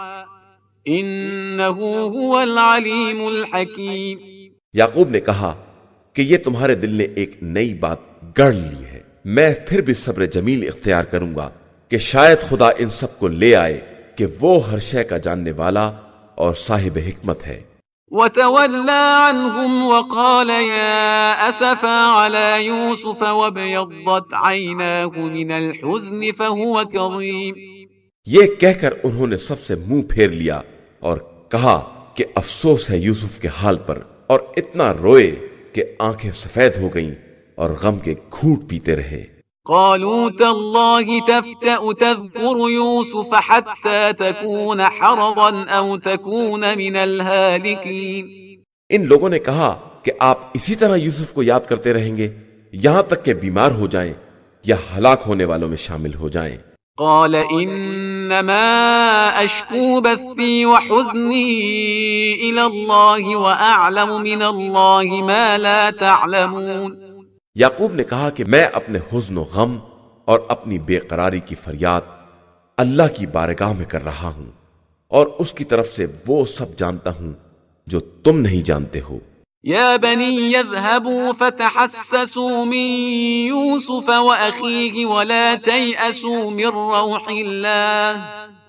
إنه هو العليم الحكيم۔ یعقوب نے کہا کہ یہ تمہارے دل نے ایک نئی بات گڑھ لی ہے، میں پھر بھی صبر جمیل اختیار کروں گا کہ شاید خدا ان سب کو لے آئے کہ وہ ہر شے کا جاننے والا اور صاحب حکمت ہے۔ وتولى عنهم وقال يا أسفا على يوسف وابيضت عيناه من الحزن فهو كظيم۔ یہ کہہ کر انہوں نے سب سے منہ پھیر لیا اور کہا کہ افسوس ہے یوسف کے حال پر، اور اتنا روئے کہ آنکھیں سفید ہو گئیں اور غم کے گھونٹ پیتے رہے۔ قالوا تالله تفتأ تذكر يوسف حتى تكون حرضا أو تكون من الهالكين۔ ان لوگوں نے کہا کہ آپ اسی طرح یوسف کو یاد کرتے رہیں گے یہاں تک کہ بیمار ہو جائیں یا ہلاک ہونے والوں میں شامل ہو جائیں۔ قال انما اشكو بثي وحزني الى الله واعلم من الله ما لا تعلمون۔ یعقوب نے کہا کہ میں اپنے حزن و غم اور اپنی بے قراری کی فریاد اللہ کی بارگاہ میں کر رہا ہوں، اور اس کی طرف سے وہ سب جانتا ہوں جو تم نہیں جانتے ہو۔ یا بنی اذهبوا فتحسسوا من یوسف واخیہ ولا تیأسوا من روح اللہ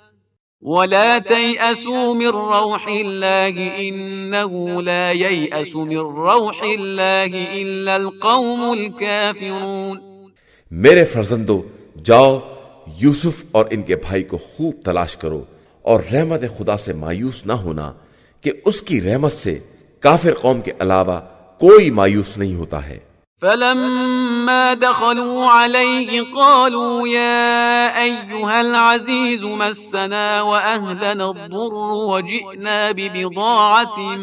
ولا تيأسوا من روح الله إنه لا ييأس من روح الله إلا القوم الكافرون۔ میرے فرزندو جاؤ یوسف اور ان کے بھائی کو خوب تلاش کرو اور رحمت خدا سے مایوس نہ ہونا کہ اس کی رحمت سے کافر قوم کے علاوہ کوئی مایوس نہیں ہوتا ہے۔ فلما دخلوا عليه قالوا يا أيها العزيز مسنا وأهلنا الضر وجئنا ببضاعة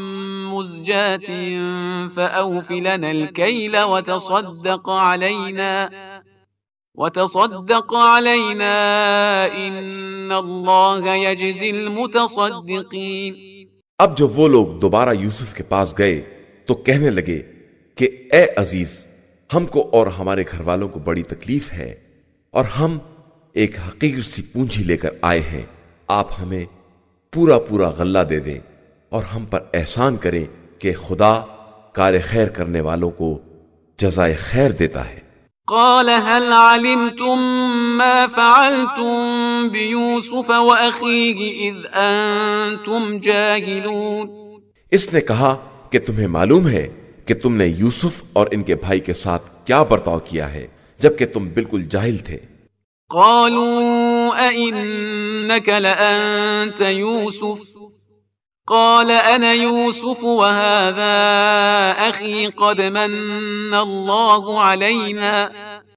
مزجاة فأوف لنا الكيل وتصدق علينا وتصدق علينا إن الله يجزي المتصدقين۔ اب جب وہ لوگ دوبارہ یوسف کے پاس گئے تو کہنے لگے کہ اے عزیز، ہم کو اور ہمارے گھر والوں کو بڑی تکلیف ہے اور ہم ایک حقیر سی پونجی لے کر آئے ہیں، آپ ہمیں پورا پورا غلہ دے دیں اور ہم پر احسان کریں کہ خدا کار خیر کرنے والوں کو جزائے خیر دیتا ہے۔ قال هل علمتم ما فعلتم بيوسف وأخيه إذ أنتم جاهلون۔ اس نے کہا کہ تمہیں معلوم ہے کہ تم نے یوسف اور ان کے بھائی کے ساتھ کیا برتاؤ کیا ہے جبکہ تم بالکل جاہل تھے؟ قالوا أئنك لأنت يوسف قال أنا يوسف وهذا أخي قد من الله علينا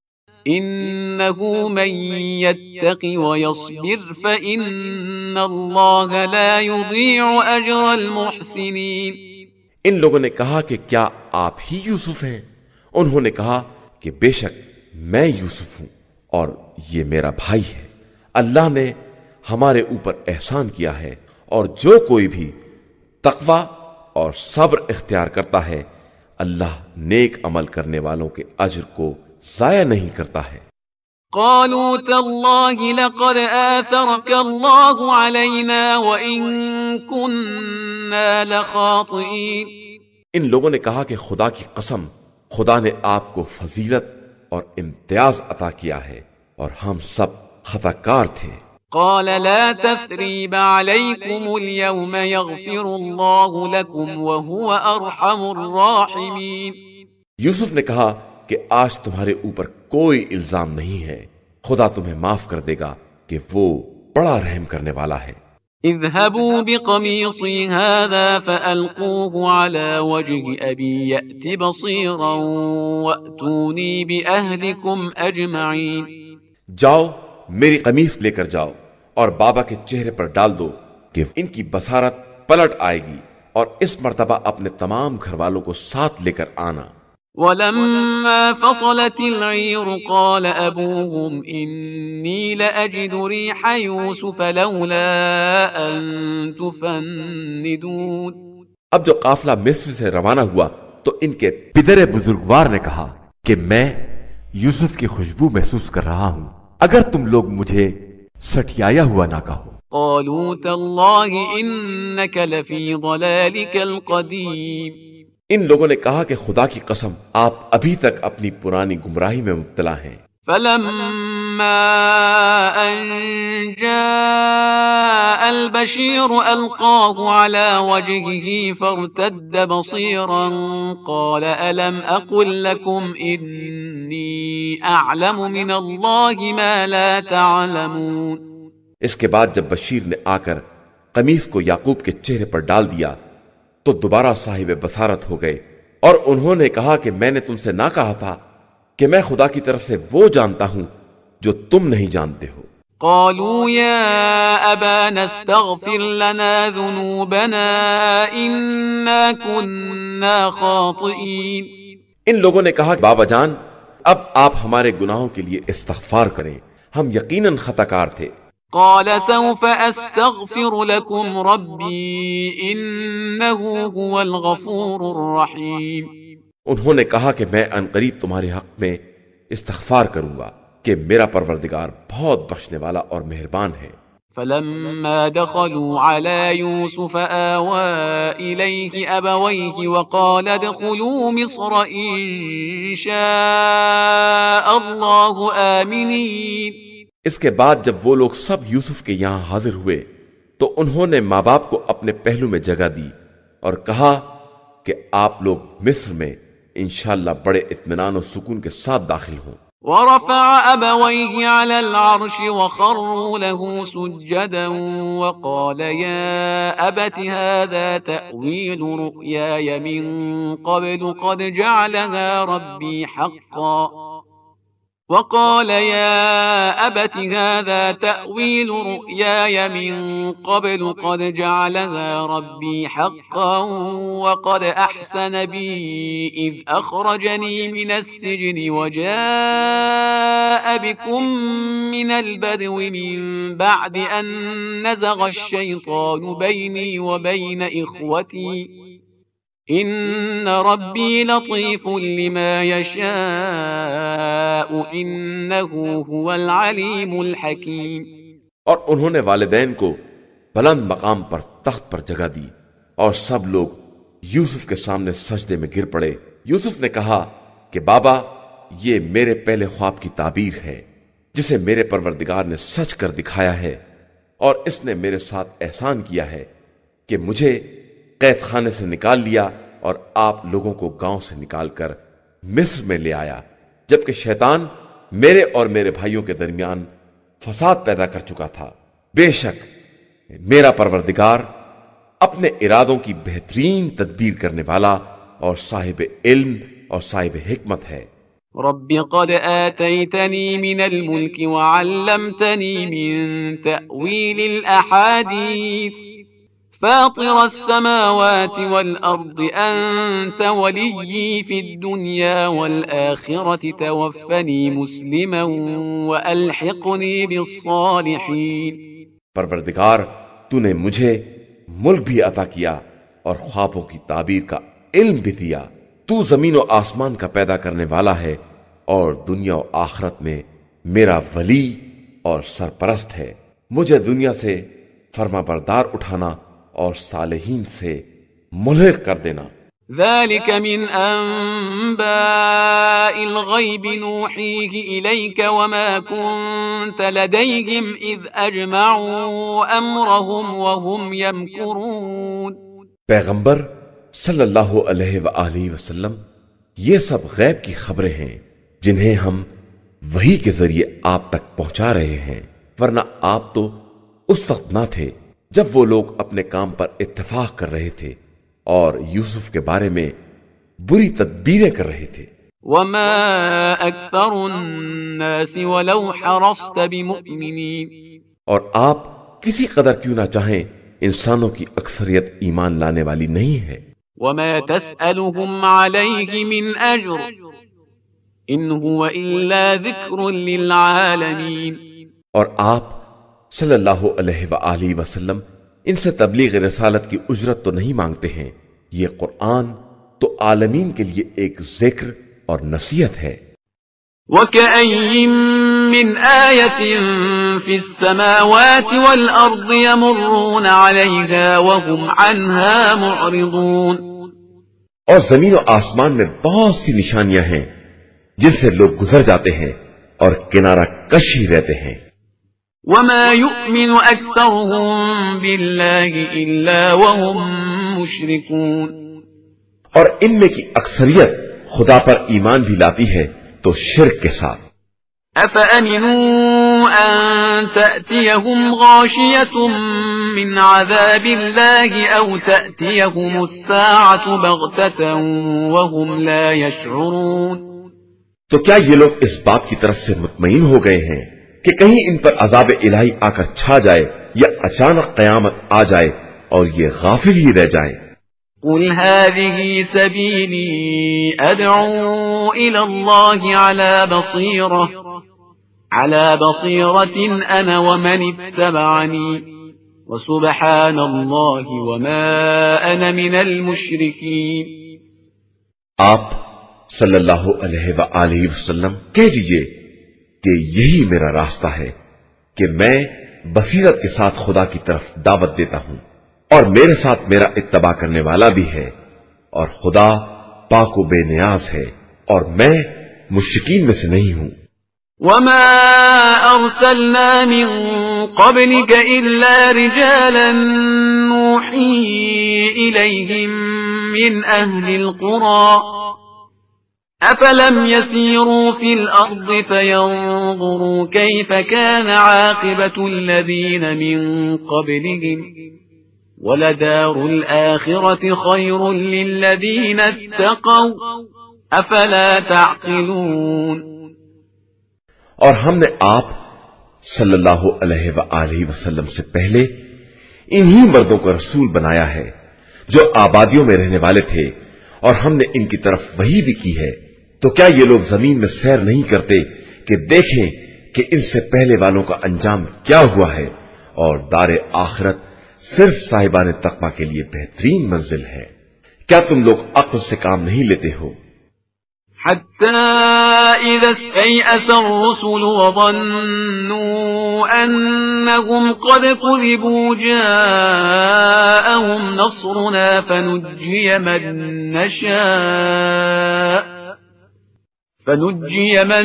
إنه من يتق ويصبر فإن الله لا يضيع أجر المحسنين. ان لوگوں نے کہا کہ کیا آپ ہی یوسف ہیں؟ انہوں نے کہا کہ بے شک میں یوسف ہوں اور یہ میرا بھائی ہے. اللہ نے ہمارے اوپر احسان کیا ہے اور جو کوئی بھی تقوی اور صبر اختیار کرتا ہے اللہ نیک عمل کرنے والوں کے اجر کو ضائع نہیں کرتا ہے. قالوا تالله لقد آثرك الله علينا وإن كنا لخاطئين. ان لوگوں نے کہا کہ خدا کی قسم خدا نے آپ کو فضیلت اور امتیاز عطا کیا ہے اور ہم سب خطا کار تھے. قال لا تثريب عليكم اليوم يغفر الله لكم وهو أرحم الراحمين. یوسف نے کہا کہ آج تمہارے اوپر کوئی الزام نہیں ہے، خدا تمہیں معاف کر دے گا کہ وہ بڑا رحم کرنے والا ہے. اذهبوا بقميصي هذا فألقوه على وجه أبي يأت بصيرا وأتوني بأهلكم أجمعين. جاؤ میری قمیص لے کر جاؤ اور بابا کے چہرے پر ڈال دو کہ ان کی بصارت پلٹ آئے گی، اور اس مرتبہ اپنے تمام گھر والوں کو ساتھ لے کر آنا. ولما فصلت العير قال أبوهم إني لأجد ريح يوسف لولا أن تفندون. اب جو قافلہ مصر سے روانہ ہوا تو ان کے پدر بزرگوار نے کہا کہ میں یوسف کی خوشبو محسوس کر رہا ہوں، اگر تم لوگ مجھے سٹیایا ہوا نہ کہو. قالوا تالله إنك لفي ضلالك القديم. ان لوگوں نے کہا کہ خدا کی قسم آپ ابھی تک اپنی پرانی گمراہی میں مبتلا ہیں. فلما أن جاء البشير ألقاه على وجهه فارتد بصيرا قال ألم أقل لكم إني أعلم من الله ما لا تعلمون. اس کے بعد جب بشیر نے آ کر قمیص کو یعقوب کے چہرے پر ڈال دیا تو دوبارہ صاحب بصارت ہو گئے اور انہوں نے کہا کہ میں نے تم سے نہ کہا تھا کہ میں خدا کی طرف سے وہ جانتا ہوں جو تم نہیں جانتے ہو. قالوا يا أبانا استغفر لنا ذنوبنا إنا كنا خاطئين. ان لوگوں نے کہا بابا جان اب آپ ہمارے گناہوں کے لیے استغفار کریں، ہم یقیناً خطا کار تھے. قال سوف أستغفر لكم ربي إنه هو الغفور الرحيم. انہوں نے کہا کہ میں ان قریب تمہارے حق میں استغفار کروں گا کہ میرا پروردگار بہت بخشنے والا اور مہربان ہے. فلما دخلوا على يوسف آوى إليه أبويه وقال ادخلوا مصر إن شاء الله آمنين. اس کے بعد جب وہ لوگ سب یوسف کے یہاں حاضر ہوئے تو انہوں نے ماں باپ کو اپنے پہلو میں جگہ دی اور کہا کہ آپ لوگ مصر میں انشاءاللہ بڑے اطمینان و سکون کے ساتھ داخل ہوں. ورفع أبويه على العرش وخروا له سجدا وقال يا أبت هذا تأويل رؤياي من قبل قد جعلها ربي حقا وقال يا أبت هذا تأويل رؤياي من قبل قد جعلها ربي حقا وقد أحسن بي إذ أخرجني من السجن وجاء بكم من البدو من بعد أن نزغ الشيطان بيني وبين إخوتي ان ربی لطیف لما یشاء انه هو العلیم الحکیم. اور انہوں نے والدین کو بلند مقام پر تخت پر جگہ دی اور سب لوگ یوسف کے سامنے سجدے میں گر پڑے. یوسف نے کہا کہ بابا یہ میرے پہلے خواب کی تعبیر ہے جسے میرے پروردگار نے سچ کر دکھایا ہے، اور اس نے میرے ساتھ احسان کیا ہے کہ مجھے قید خانے سے نکال لیا اور آپ لوگوں کو گاؤں سے نکال کر مصر میں لے آیا، جبکہ شیطان میرے اور میرے بھائیوں کے درمیان فساد پیدا کر چکا تھا۔ بے شک میرا پروردگار اپنے ارادوں کی بہترین تدبیر کرنے والا اور صاحب علم اور صاحب حکمت ہے۔ رب قد آتيتني من الملك وعلمتني من تأويل الأحاديث فاطر السماوات والأرض أنت وليي في الدنيا والآخرة توفني مسلما وألحقني بالصالحين۔ پروردگار تو نے مجھے ملک بھی عطا کیا اور خوابوں کی تعبیر کا علم بھی دیا۔ تو زمین و آسمان کا پیدا کرنے والا ہے اور دنیا و آخرت میں میرا ولی اور سرپرست ہے۔ مجھے دنیا سے فرما بردار اٹھانا اور صالحین سے ملحق کر دینا۔ ذلك من أنباء الغيب نوحيه إليك وما كنت لديهم إذ أجمعوا أمرهم وهم يمكرون۔ پیغمبر صلی اللہ علیہ وآلہ وسلم، یہ سب غیب کی خبریں ہیں جنہیں ہم وحی کے ذریعے آپ تک پہنچا رہے ہیں، ورنہ آپ تو اس وقت نہ تھے جب وہ لوگ اپنے کام پر اتفاق کر رہے تھے اور یوسف کے بارے میں بری تدبیریں کر رہے تھے۔ وما اکثر الناس ولو حرصت بمؤمنین، اور آپ کسی قدر کیوں نہ چاہیں انسانوں کی اکثریت ایمان لانے والی نہیں ہے۔ وما تسألهم علیہ من اجر ان هو الا ذکر للعالمین، اور آپ صلی اللہ علیہ وآلہ وسلم ان سے تبلیغ رسالت کی اجرت تو نہیں مانگتے ہیں، یہ قرآن تو عالمین کے لیے ایک ذکر اور نصیحت ہے۔ وَكَأَيٍّ مِّنْ آيَةٍ فِي السَّمَاوَاتِ وَالْأَرْضِ يَمُرُّونَ عَلَيْهَا وَهُمْ عَنْهَا مُعْرِضُونَ، اور زمین و آسمان میں بہت سی نشانیاں ہیں جن سے لوگ گزر جاتے ہیں اور کنارہ کش ہی رہتے ہیں۔ وَمَا يُؤْمِنُ أَكْثَرُهُم بِاللَّهِ إِلَّا وَهُم مُشْرِكُونَ، اور ان میں کی اکثریت خدا پر ایمان بھی لاتی ہے تو شرک کے ساتھ۔ أَفَأَمِنُوا أَن تَأْتِيَهُمْ غَاشِيَةٌ مِّنْ عَذَابِ اللَّهِ أَوْ تَأْتِيَهُمُ السَّاعَةُ بَغْتَةً وَهُمْ لَا يَشْعُرُونَ، تو کیا یہ لوگ اس بات کی طرف سے مطمئن ہو گئے ہیں کہ کہیں ان پر عذاب الہی آ کر چھا جائے یا اچانک قیامت آ جائے اور یہ غافل ہی رہ جائیں؟ قل هذه سبيلي أدعو إلى الله على بصيرة على بصيرة أنا ومن اتبعني وسبحان الله وما أنا من المشركين۔ آپ صلی اللہ علیہ وآلہ وسلم کہہ دیجئے کہ یہی میرا راستہ ہے کہ میں بصیرت کے ساتھ خدا کی طرف دعوت دیتا ہوں، اور میرے ساتھ میرا اتباع کرنے والا بھی ہے، اور خدا پاک و بے نیاز ہے اور میں مشرکین میں سے نہیں ہوں۔ وما أرسلنا من قبلك إلا رجالا نوحي إليهم من أهل القرى أفلم يسيروا في الأرض فينظروا كيف كان عاقبة الذين من قبلهم ولدار الآخرة خير للذين اتقوا أفلا تعقلون۔ اور ہم نے آپ صلی اللہ علیہ وآلہ وسلم سے پہلے انہی مردوں کو رسول بنایا ہے جو آبادیوں میں رہنے والے تھے، اور ہم نے ان کی طرف وحی بھی کی ہے، تو کیا یہ لوگ زمین میں سیر نہیں کرتے کہ دیکھیں کہ ان سے پہلے والوں کا انجام کیا ہوا ہے، اور دار آخرت صرف صاحبان تقوی کے لیے بہترین منزل ہے۔ کیا تم لوگ عقل سے کام نہیں لیتے ہو؟ حتى إذا استيأس الرسل وظنوا أنهم قد كذبوا جاءهم نصرنا فنجي من نشاء فنجي من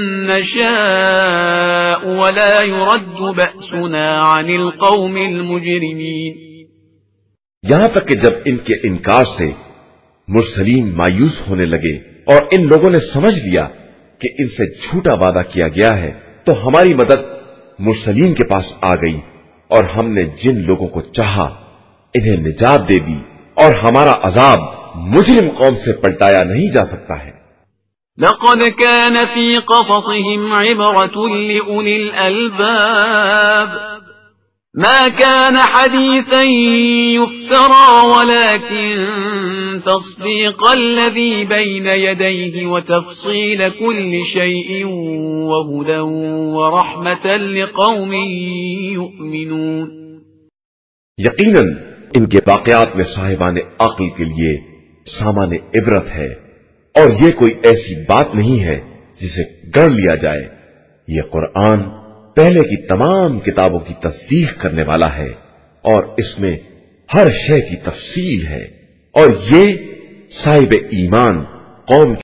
نشاء ولا يرد بأسنا عن القوم المجرمين۔ یہاں تک کہ جب ان کے انکار سے مرسلین مایوس ہونے لگے اور ان لوگوں نے سمجھ لیا کہ ان سے جھوٹا وعدہ کیا گیا ہے، تو ہماری مدد مرسلین کے پاس آ گئی اور ہم نے جن لوگوں کو چاہا انہیں نجات دے دی، اور ہمارا عذاب مجرم قوم سے پلٹایا نہیں جا سکتا ہے۔ لقد كان في قصصهم عبرة لأولي الألباب ما كان حديثا يفترى ولكن تصديق الذي بين يديه وتفصيل كل شيء وهدى ورحمة لقوم يؤمنون۔ یقیناً ان کے واقعات میں صاحبان عقل کے لیے سامان عبرت ہے، اور یہ کوئی ایسی بات نہیں ہے جسے گڑھ لیا جائے۔ یہ قرآن پہلے کی تمام کتابوں کی تصدیق کرنے والا ہے، اور اس میں ہر شے کی تفصیل ہے، اور یہ صاحب ایمان قوم